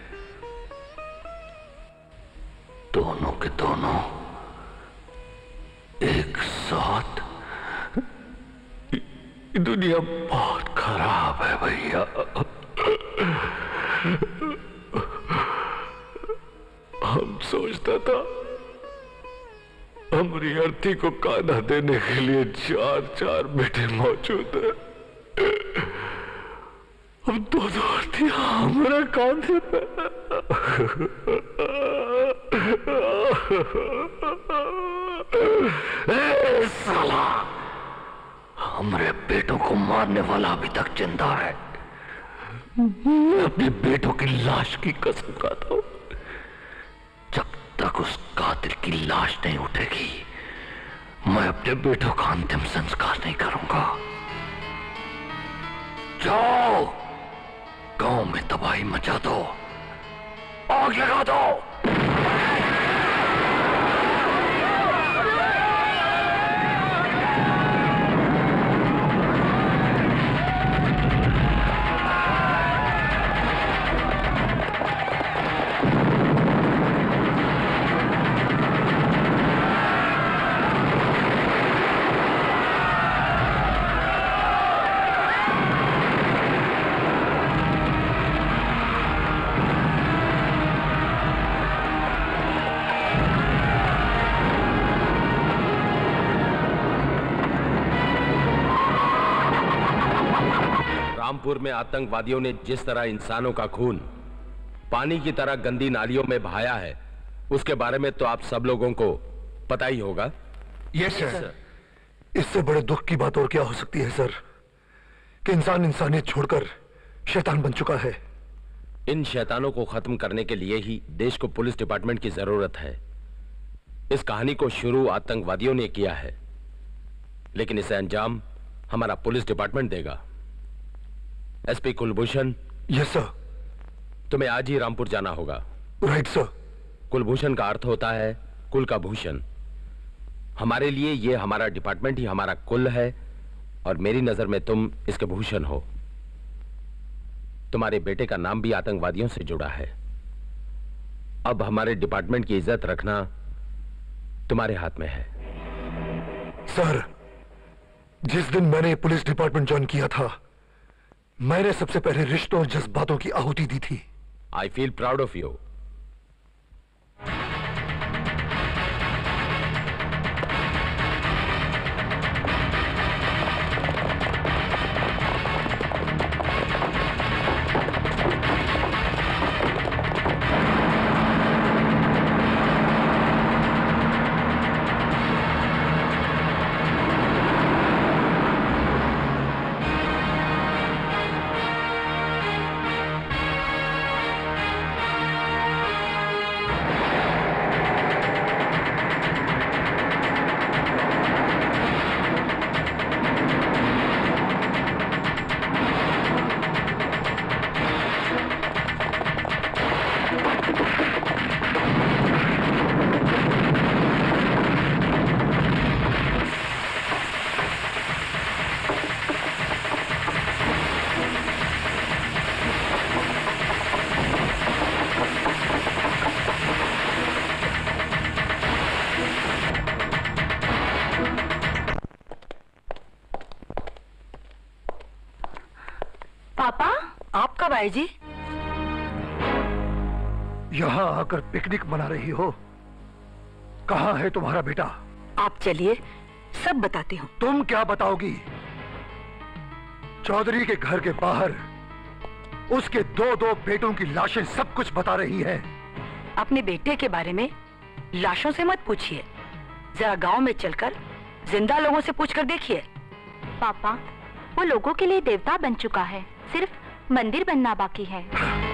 दोनों के दोनों एक साथ। ये दुनिया बहुत खराब है भैया। हम सोचता था हमारी अर्थी को कान्हा देने के लिए चार चार बेटे मौजूद है, अब दो दो अर्थियां हमारे कांधे पे। ए साला, हमारे बेटों को मारने वाला अभी तक जिंदा है। मैं अपने बेटों की लाश की कसम खाता हूं, जब तक उस कातिल की लाश नहीं उठेगी मैं अपने बेटों का अंतिम संस्कार नहीं करूंगा। जाओ, गांव में तबाही मचा दो, आग लगा दो। रामपुर में आतंकवादियों ने जिस तरह इंसानों का खून पानी की तरह गंदी नालियों में बहाया है, उसके बारे में तो आप सब लोगों को पता ही होगा। Yes sir. इससे बड़े दुख की बात और क्या हो सकती है सर, कि इंसान इंसानियत छोड़कर शैतान बन चुका है। इन शैतानों को खत्म करने के लिए ही देश को पुलिस डिपार्टमेंट की जरूरत है। इस कहानी को शुरू आतंकवादियों ने किया है, लेकिन इसे अंजाम हमारा पुलिस डिपार्टमेंट देगा। एसपी कुलभूषण। Yes sir. तुम्हें आज ही रामपुर जाना होगा। Right sir. कुलभूषण का अर्थ होता है कुल का भूषण। हमारे लिए ये हमारा डिपार्टमेंट ही हमारा कुल है, और मेरी नजर में तुम इसके भूषण हो। तुम्हारे बेटे का नाम भी आतंकवादियों से जुड़ा है। अब हमारे डिपार्टमेंट की इज्जत रखना तुम्हारे हाथ में है। सर, जिस दिन मैंने पुलिस डिपार्टमेंट ज्वाइन किया था, मैंने सबसे पहले रिश्तों और जज्बातों की आहुति दी थी। I feel proud of you. भाई जी, यहाँ आकर पिकनिक मना रही हो? कहाँ है तुम्हारा बेटा? आप चलिए, सब बताती हूँ। तुम क्या बताओगी? चौधरी के घर के बाहर उसके दो दो बेटों की लाशें सब कुछ बता रही हैं। अपने बेटे के बारे में लाशों से मत पूछिए, जरा गांव में चलकर जिंदा लोगों से पूछकर देखिए। पापा, वो लोगों के लिए देवता बन चुका है, सिर्फ मंदिर बनना बाकी है।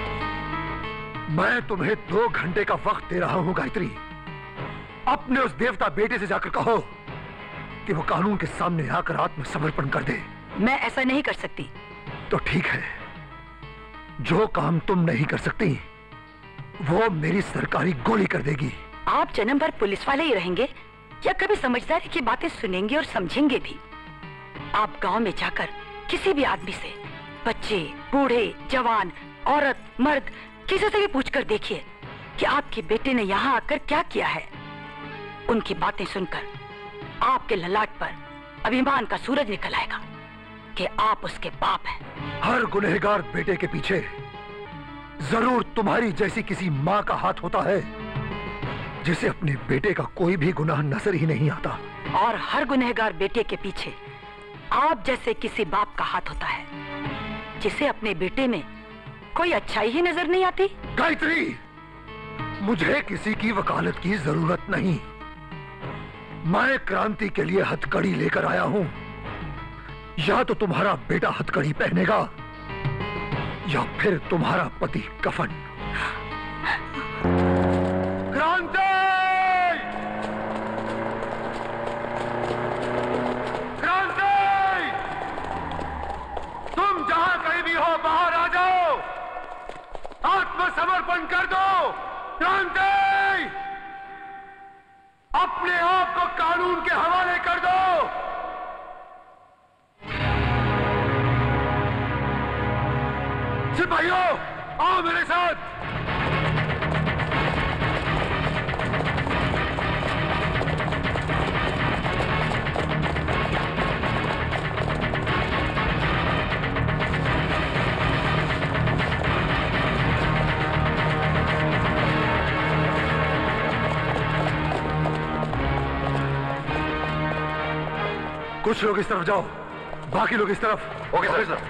मैं तुम्हें दो घंटे का वक्त दे रहा हूं गायत्री। अपने उस देवता बेटे से जाकर कहो कि वो कानून के सामने आकर आत्मसमर्पण कर दे। मैं ऐसा नहीं कर सकती। तो ठीक है, जो काम तुम नहीं कर सकती वो मेरी सरकारी गोली कर देगी। आप जन्म भर पुलिस वाले ही रहेंगे या कभी समझदारी की बातें सुनेंगे और समझेंगे भी? आप गांव में जाकर किसी भी आदमी से, बच्चे, बूढ़े, जवान, औरत, मर्द, किसी से भी पूछकर देखिए कि आपके बेटे ने यहाँ आकर क्या किया है। उनकी बातें सुनकर आपके ललाट पर अभिमान का सूरज निकल आएगा कि आप उसके बाप हैं। हर गुनहगार बेटे के पीछे जरूर तुम्हारी जैसी किसी माँ का हाथ होता है जिसे अपने बेटे का कोई भी गुनाह नजर ही नहीं आता। और हर गुनहगार बेटे के पीछे आप जैसे किसी बाप का हाथ होता है जिसे अपने बेटे में कोई अच्छाई ही नजर नहीं आती। गायत्री, मुझे किसी की वकालत की जरूरत नहीं। मैं क्रांति के लिए हथकड़ी लेकर आया हूं। या तो तुम्हारा बेटा हथकड़ी पहनेगा या फिर तुम्हारा पति कफन। क्रांति! क्रांति! तुम जहां कहीं भी हो बाहर आ जाओ, आत्मसमर्पण कर दो। क्रांति! अपने आप को कानून के हवाले कर दो। सिपाहियों, आओ मेरे साथ। कुछ लोग इस तरफ जाओ, बाकी लोग इस तरफ। Okay sir. सर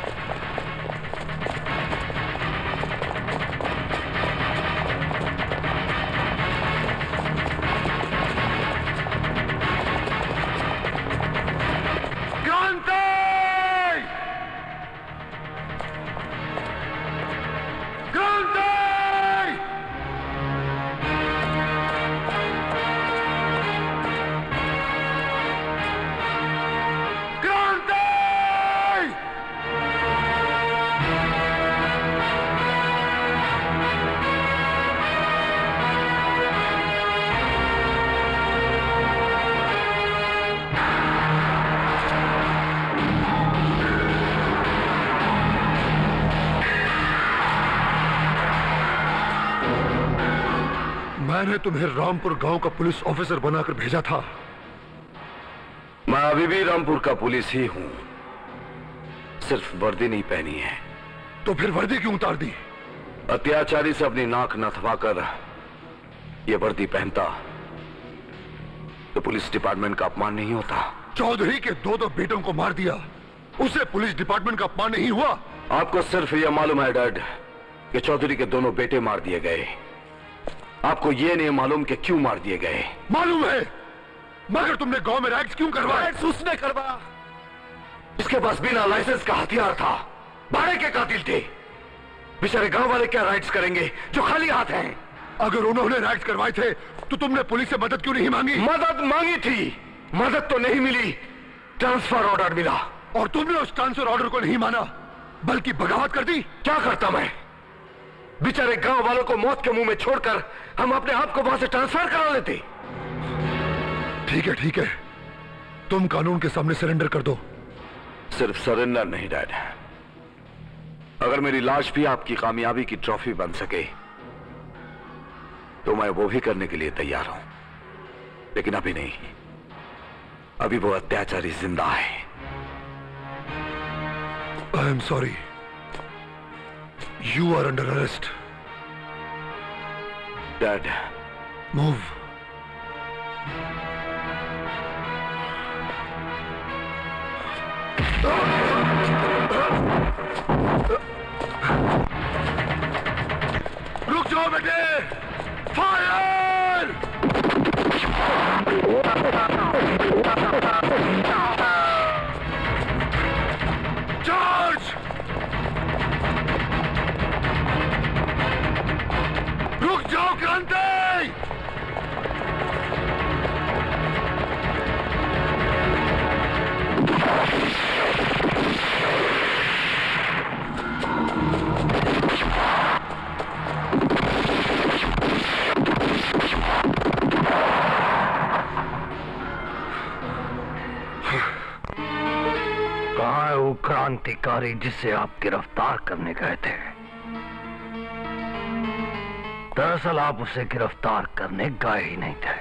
मैंने तुम्हें रामपुर गांव का पुलिस ऑफिसर बनाकर भेजा था। मैं अभी भी रामपुर का पुलिस ही हूं, सिर्फ वर्दी नहीं पहनी है। तो फिर वर्दी क्यों उतार दी? अत्याचारी से अपनी नाक न थमाकर ये वर्दी पहनता तो पुलिस डिपार्टमेंट का अपमान नहीं होता। चौधरी के दो दो बेटों को मार दिया, उसे पुलिस डिपार्टमेंट का अपमान नहीं हुआ? आपको सिर्फ यह मालूम है डैड कि चौधरी के दोनों बेटे मार दिए गए। आपको यह नहीं मालूम कि क्यों मार दिए गए। मालूम है, मगर तुमने गांव में राइड्स क्यों करवाए? राइड्स उसने करवाया इसके पास बिना लाइसेंस का हथियार था। भाड़े के कातिल थे। बेचारे गांव वाले क्या राइड्स करेंगे जो खाली हाथ हैं? अगर उन्होंने राइड्स करवाए थे तो तुमने पुलिस से मदद क्यों नहीं मांगी? मदद मांगी थी, मदद तो नहीं मिली, ट्रांसफर ऑर्डर मिला। और तुमने उस ट्रांसफर ऑर्डर को नहीं माना बल्कि बगावत कर दी। क्या करता मैं? बेचारे गांव वालों को मौत के मुंह में छोड़कर हम अपने आप को वहां से ट्रांसफर करा लेते। ठीक है ठीक है, तुम कानून के सामने सरेंडर कर दो। सिर्फ सरेंडर नहीं डैड, अगर मेरी लाश भी आपकी कामयाबी की ट्रॉफी बन सके तो मैं वो भी करने के लिए तैयार हूं, लेकिन अभी नहीं। अभी वो अत्याचारी जिंदा है। I am sorry, you are under arrest. Dad move. रुक जाओ बेटे, फायर! रुक जाओ क्रांति! कहाँ है वो क्रांतिकारी जिसे आप गिरफ्तार करने गए थे? दरअसल आप उसे गिरफ्तार करने गए ही नहीं थे।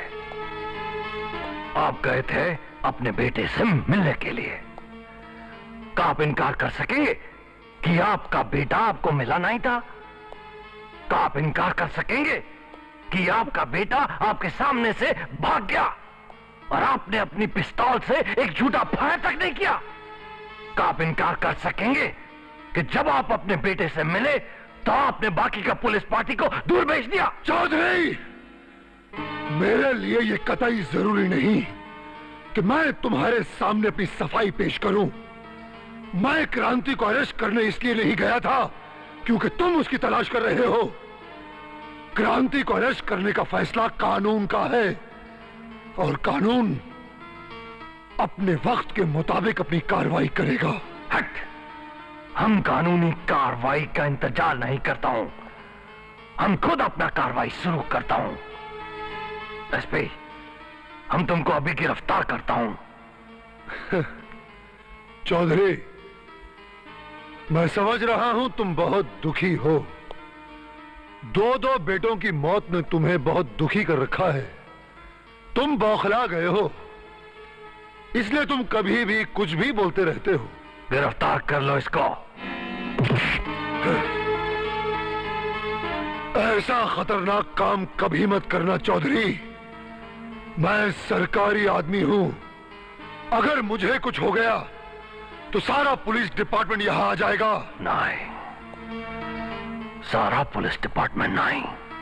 आप गए थे अपने बेटे से मिलने के लिए। क्या आप इनकार कर सकेंगे कि आपका बेटा आपको मिला नहीं था? क्या आप इनकार कर सकेंगे कि आपका बेटा आपके सामने से भाग गया और आपने अपनी पिस्तौल से एक झूठा फायर तक नहीं किया? क्या आप इनकार कर सकेंगे कि जब आप अपने बेटे से मिले तो आपने बाकी का पुलिस पार्टी को दूर भेज दिया? चौधरी, मेरे लिए यह कतई जरूरी नहीं कि मैं तुम्हारे सामने अपनी सफाई पेश करूं। मैं क्रांति को अरेस्ट करने इसलिए नहीं गया था क्योंकि तुम उसकी तलाश कर रहे हो। क्रांति को अरेस्ट करने का फैसला कानून का है और कानून अपने वक्त के मुताबिक अपनी कार्रवाई करेगा। हट! हम कानूनी कार्रवाई का इंतजार नहीं करता हूं, हम खुद अपना कार्रवाई शुरू करता हूं। एसपी, हम तुमको अभी गिरफ्तार करता हूं। चौधरी, मैं समझ रहा हूं तुम बहुत दुखी हो। दो दो बेटों की मौत ने तुम्हें बहुत दुखी कर रखा है। तुम बौखला गए हो, इसलिए तुम कभी भी कुछ भी बोलते रहते हो। गिरफ्तार कर लो इसको। ऐसा खतरनाक काम कभी मत करना चौधरी। मैं सरकारी आदमी हूं। अगर मुझे कुछ हो गया तो सारा पुलिस डिपार्टमेंट यहां आ जाएगा। नहीं, सारा पुलिस डिपार्टमेंट नहीं,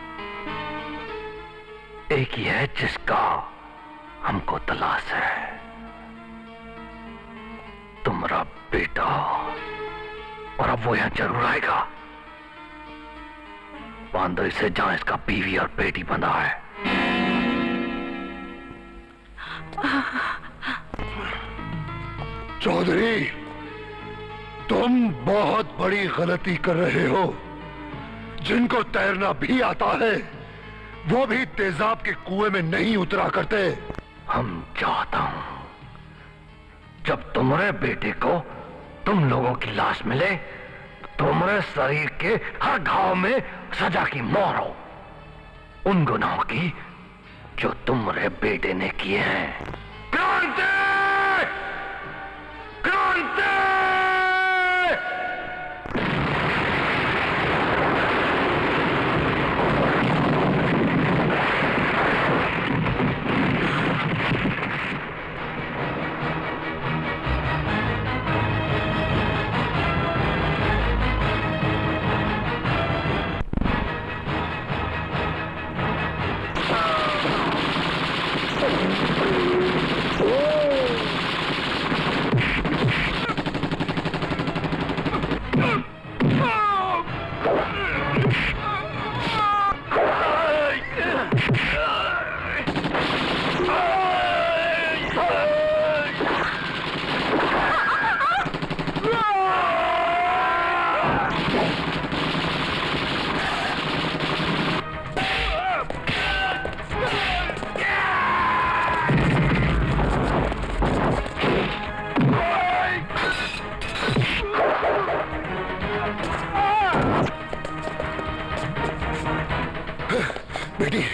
एक ही है जिसका हमको तलाश है। तुम्हारा बेटा, और अब वो यहां जरूर आएगा। बांधो इसे जहां इसका बीवी और बेटी बंधा है। चौधरी, तुम बहुत बड़ी गलती कर रहे हो। जिनको तैरना भी आता है वो भी तेजाब के कुएं में नहीं उतरा करते। हम चाहता हूं जब तुम्हारे बेटे को तुम लोगों की लाश मिले, तुम्हारे शरीर के हर घाव में सजा की मोहर हो, उन गुनाहों की जो तुम्हारे बेटे ने किए हैं। क्रांति! क्रांति! बेटी,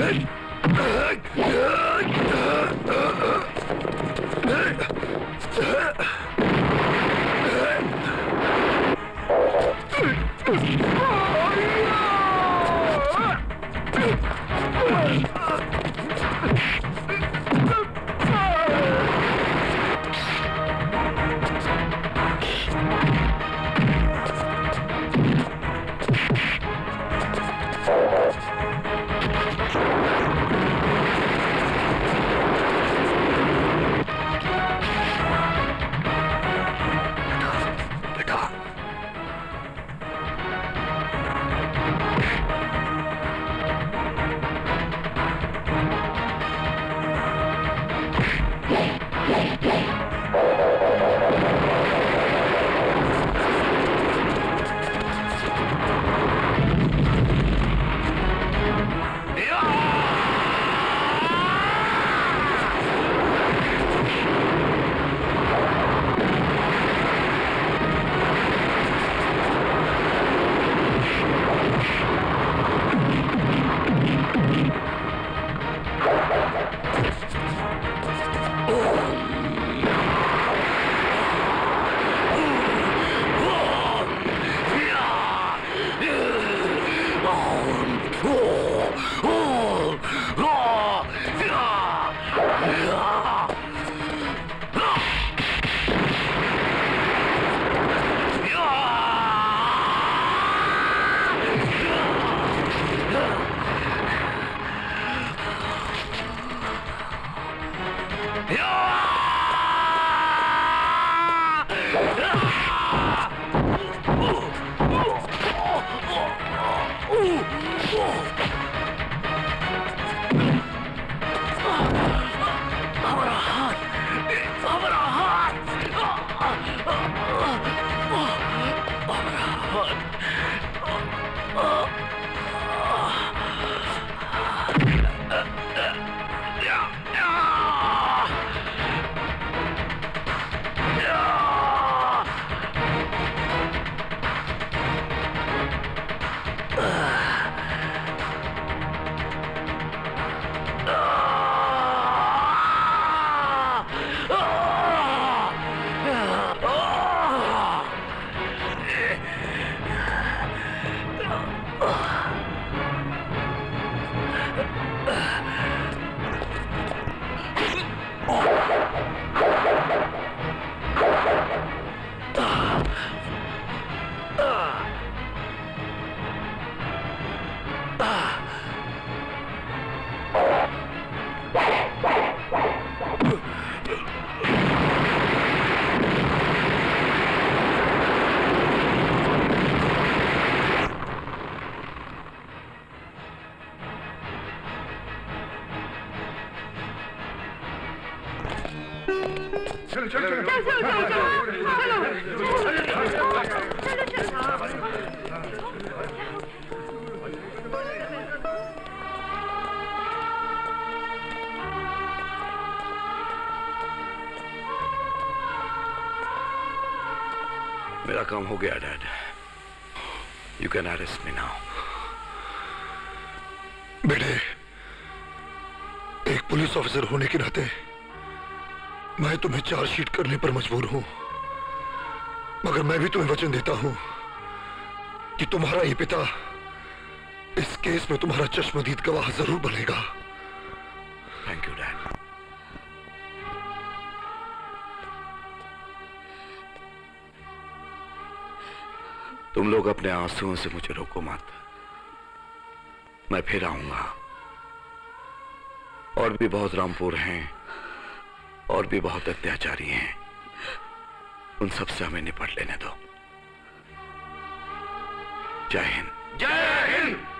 चलो चलो चलो मेरा काम हो गया dad. You can arrest me now. बेटे, एक पुलिस ऑफिसर होने के नाते मैं तुम्हें चार्जशीट करने पर मजबूर हूं, मगर मैं भी तुम्हें वचन देता हूं कि तुम्हारा ये पिता इस केस में तुम्हारा चश्मदीद गवाह जरूर बनेगा। Thank you dad. तुम लोग अपने आंसुओं से मुझे रोको मत, मैं फिर आऊंगा। और भी बहुत रामपुर हैं और भी बहुत अत्याचारी हैं, उन सब से हमें निपट लेने दो। जय हिंद। जय हिंद।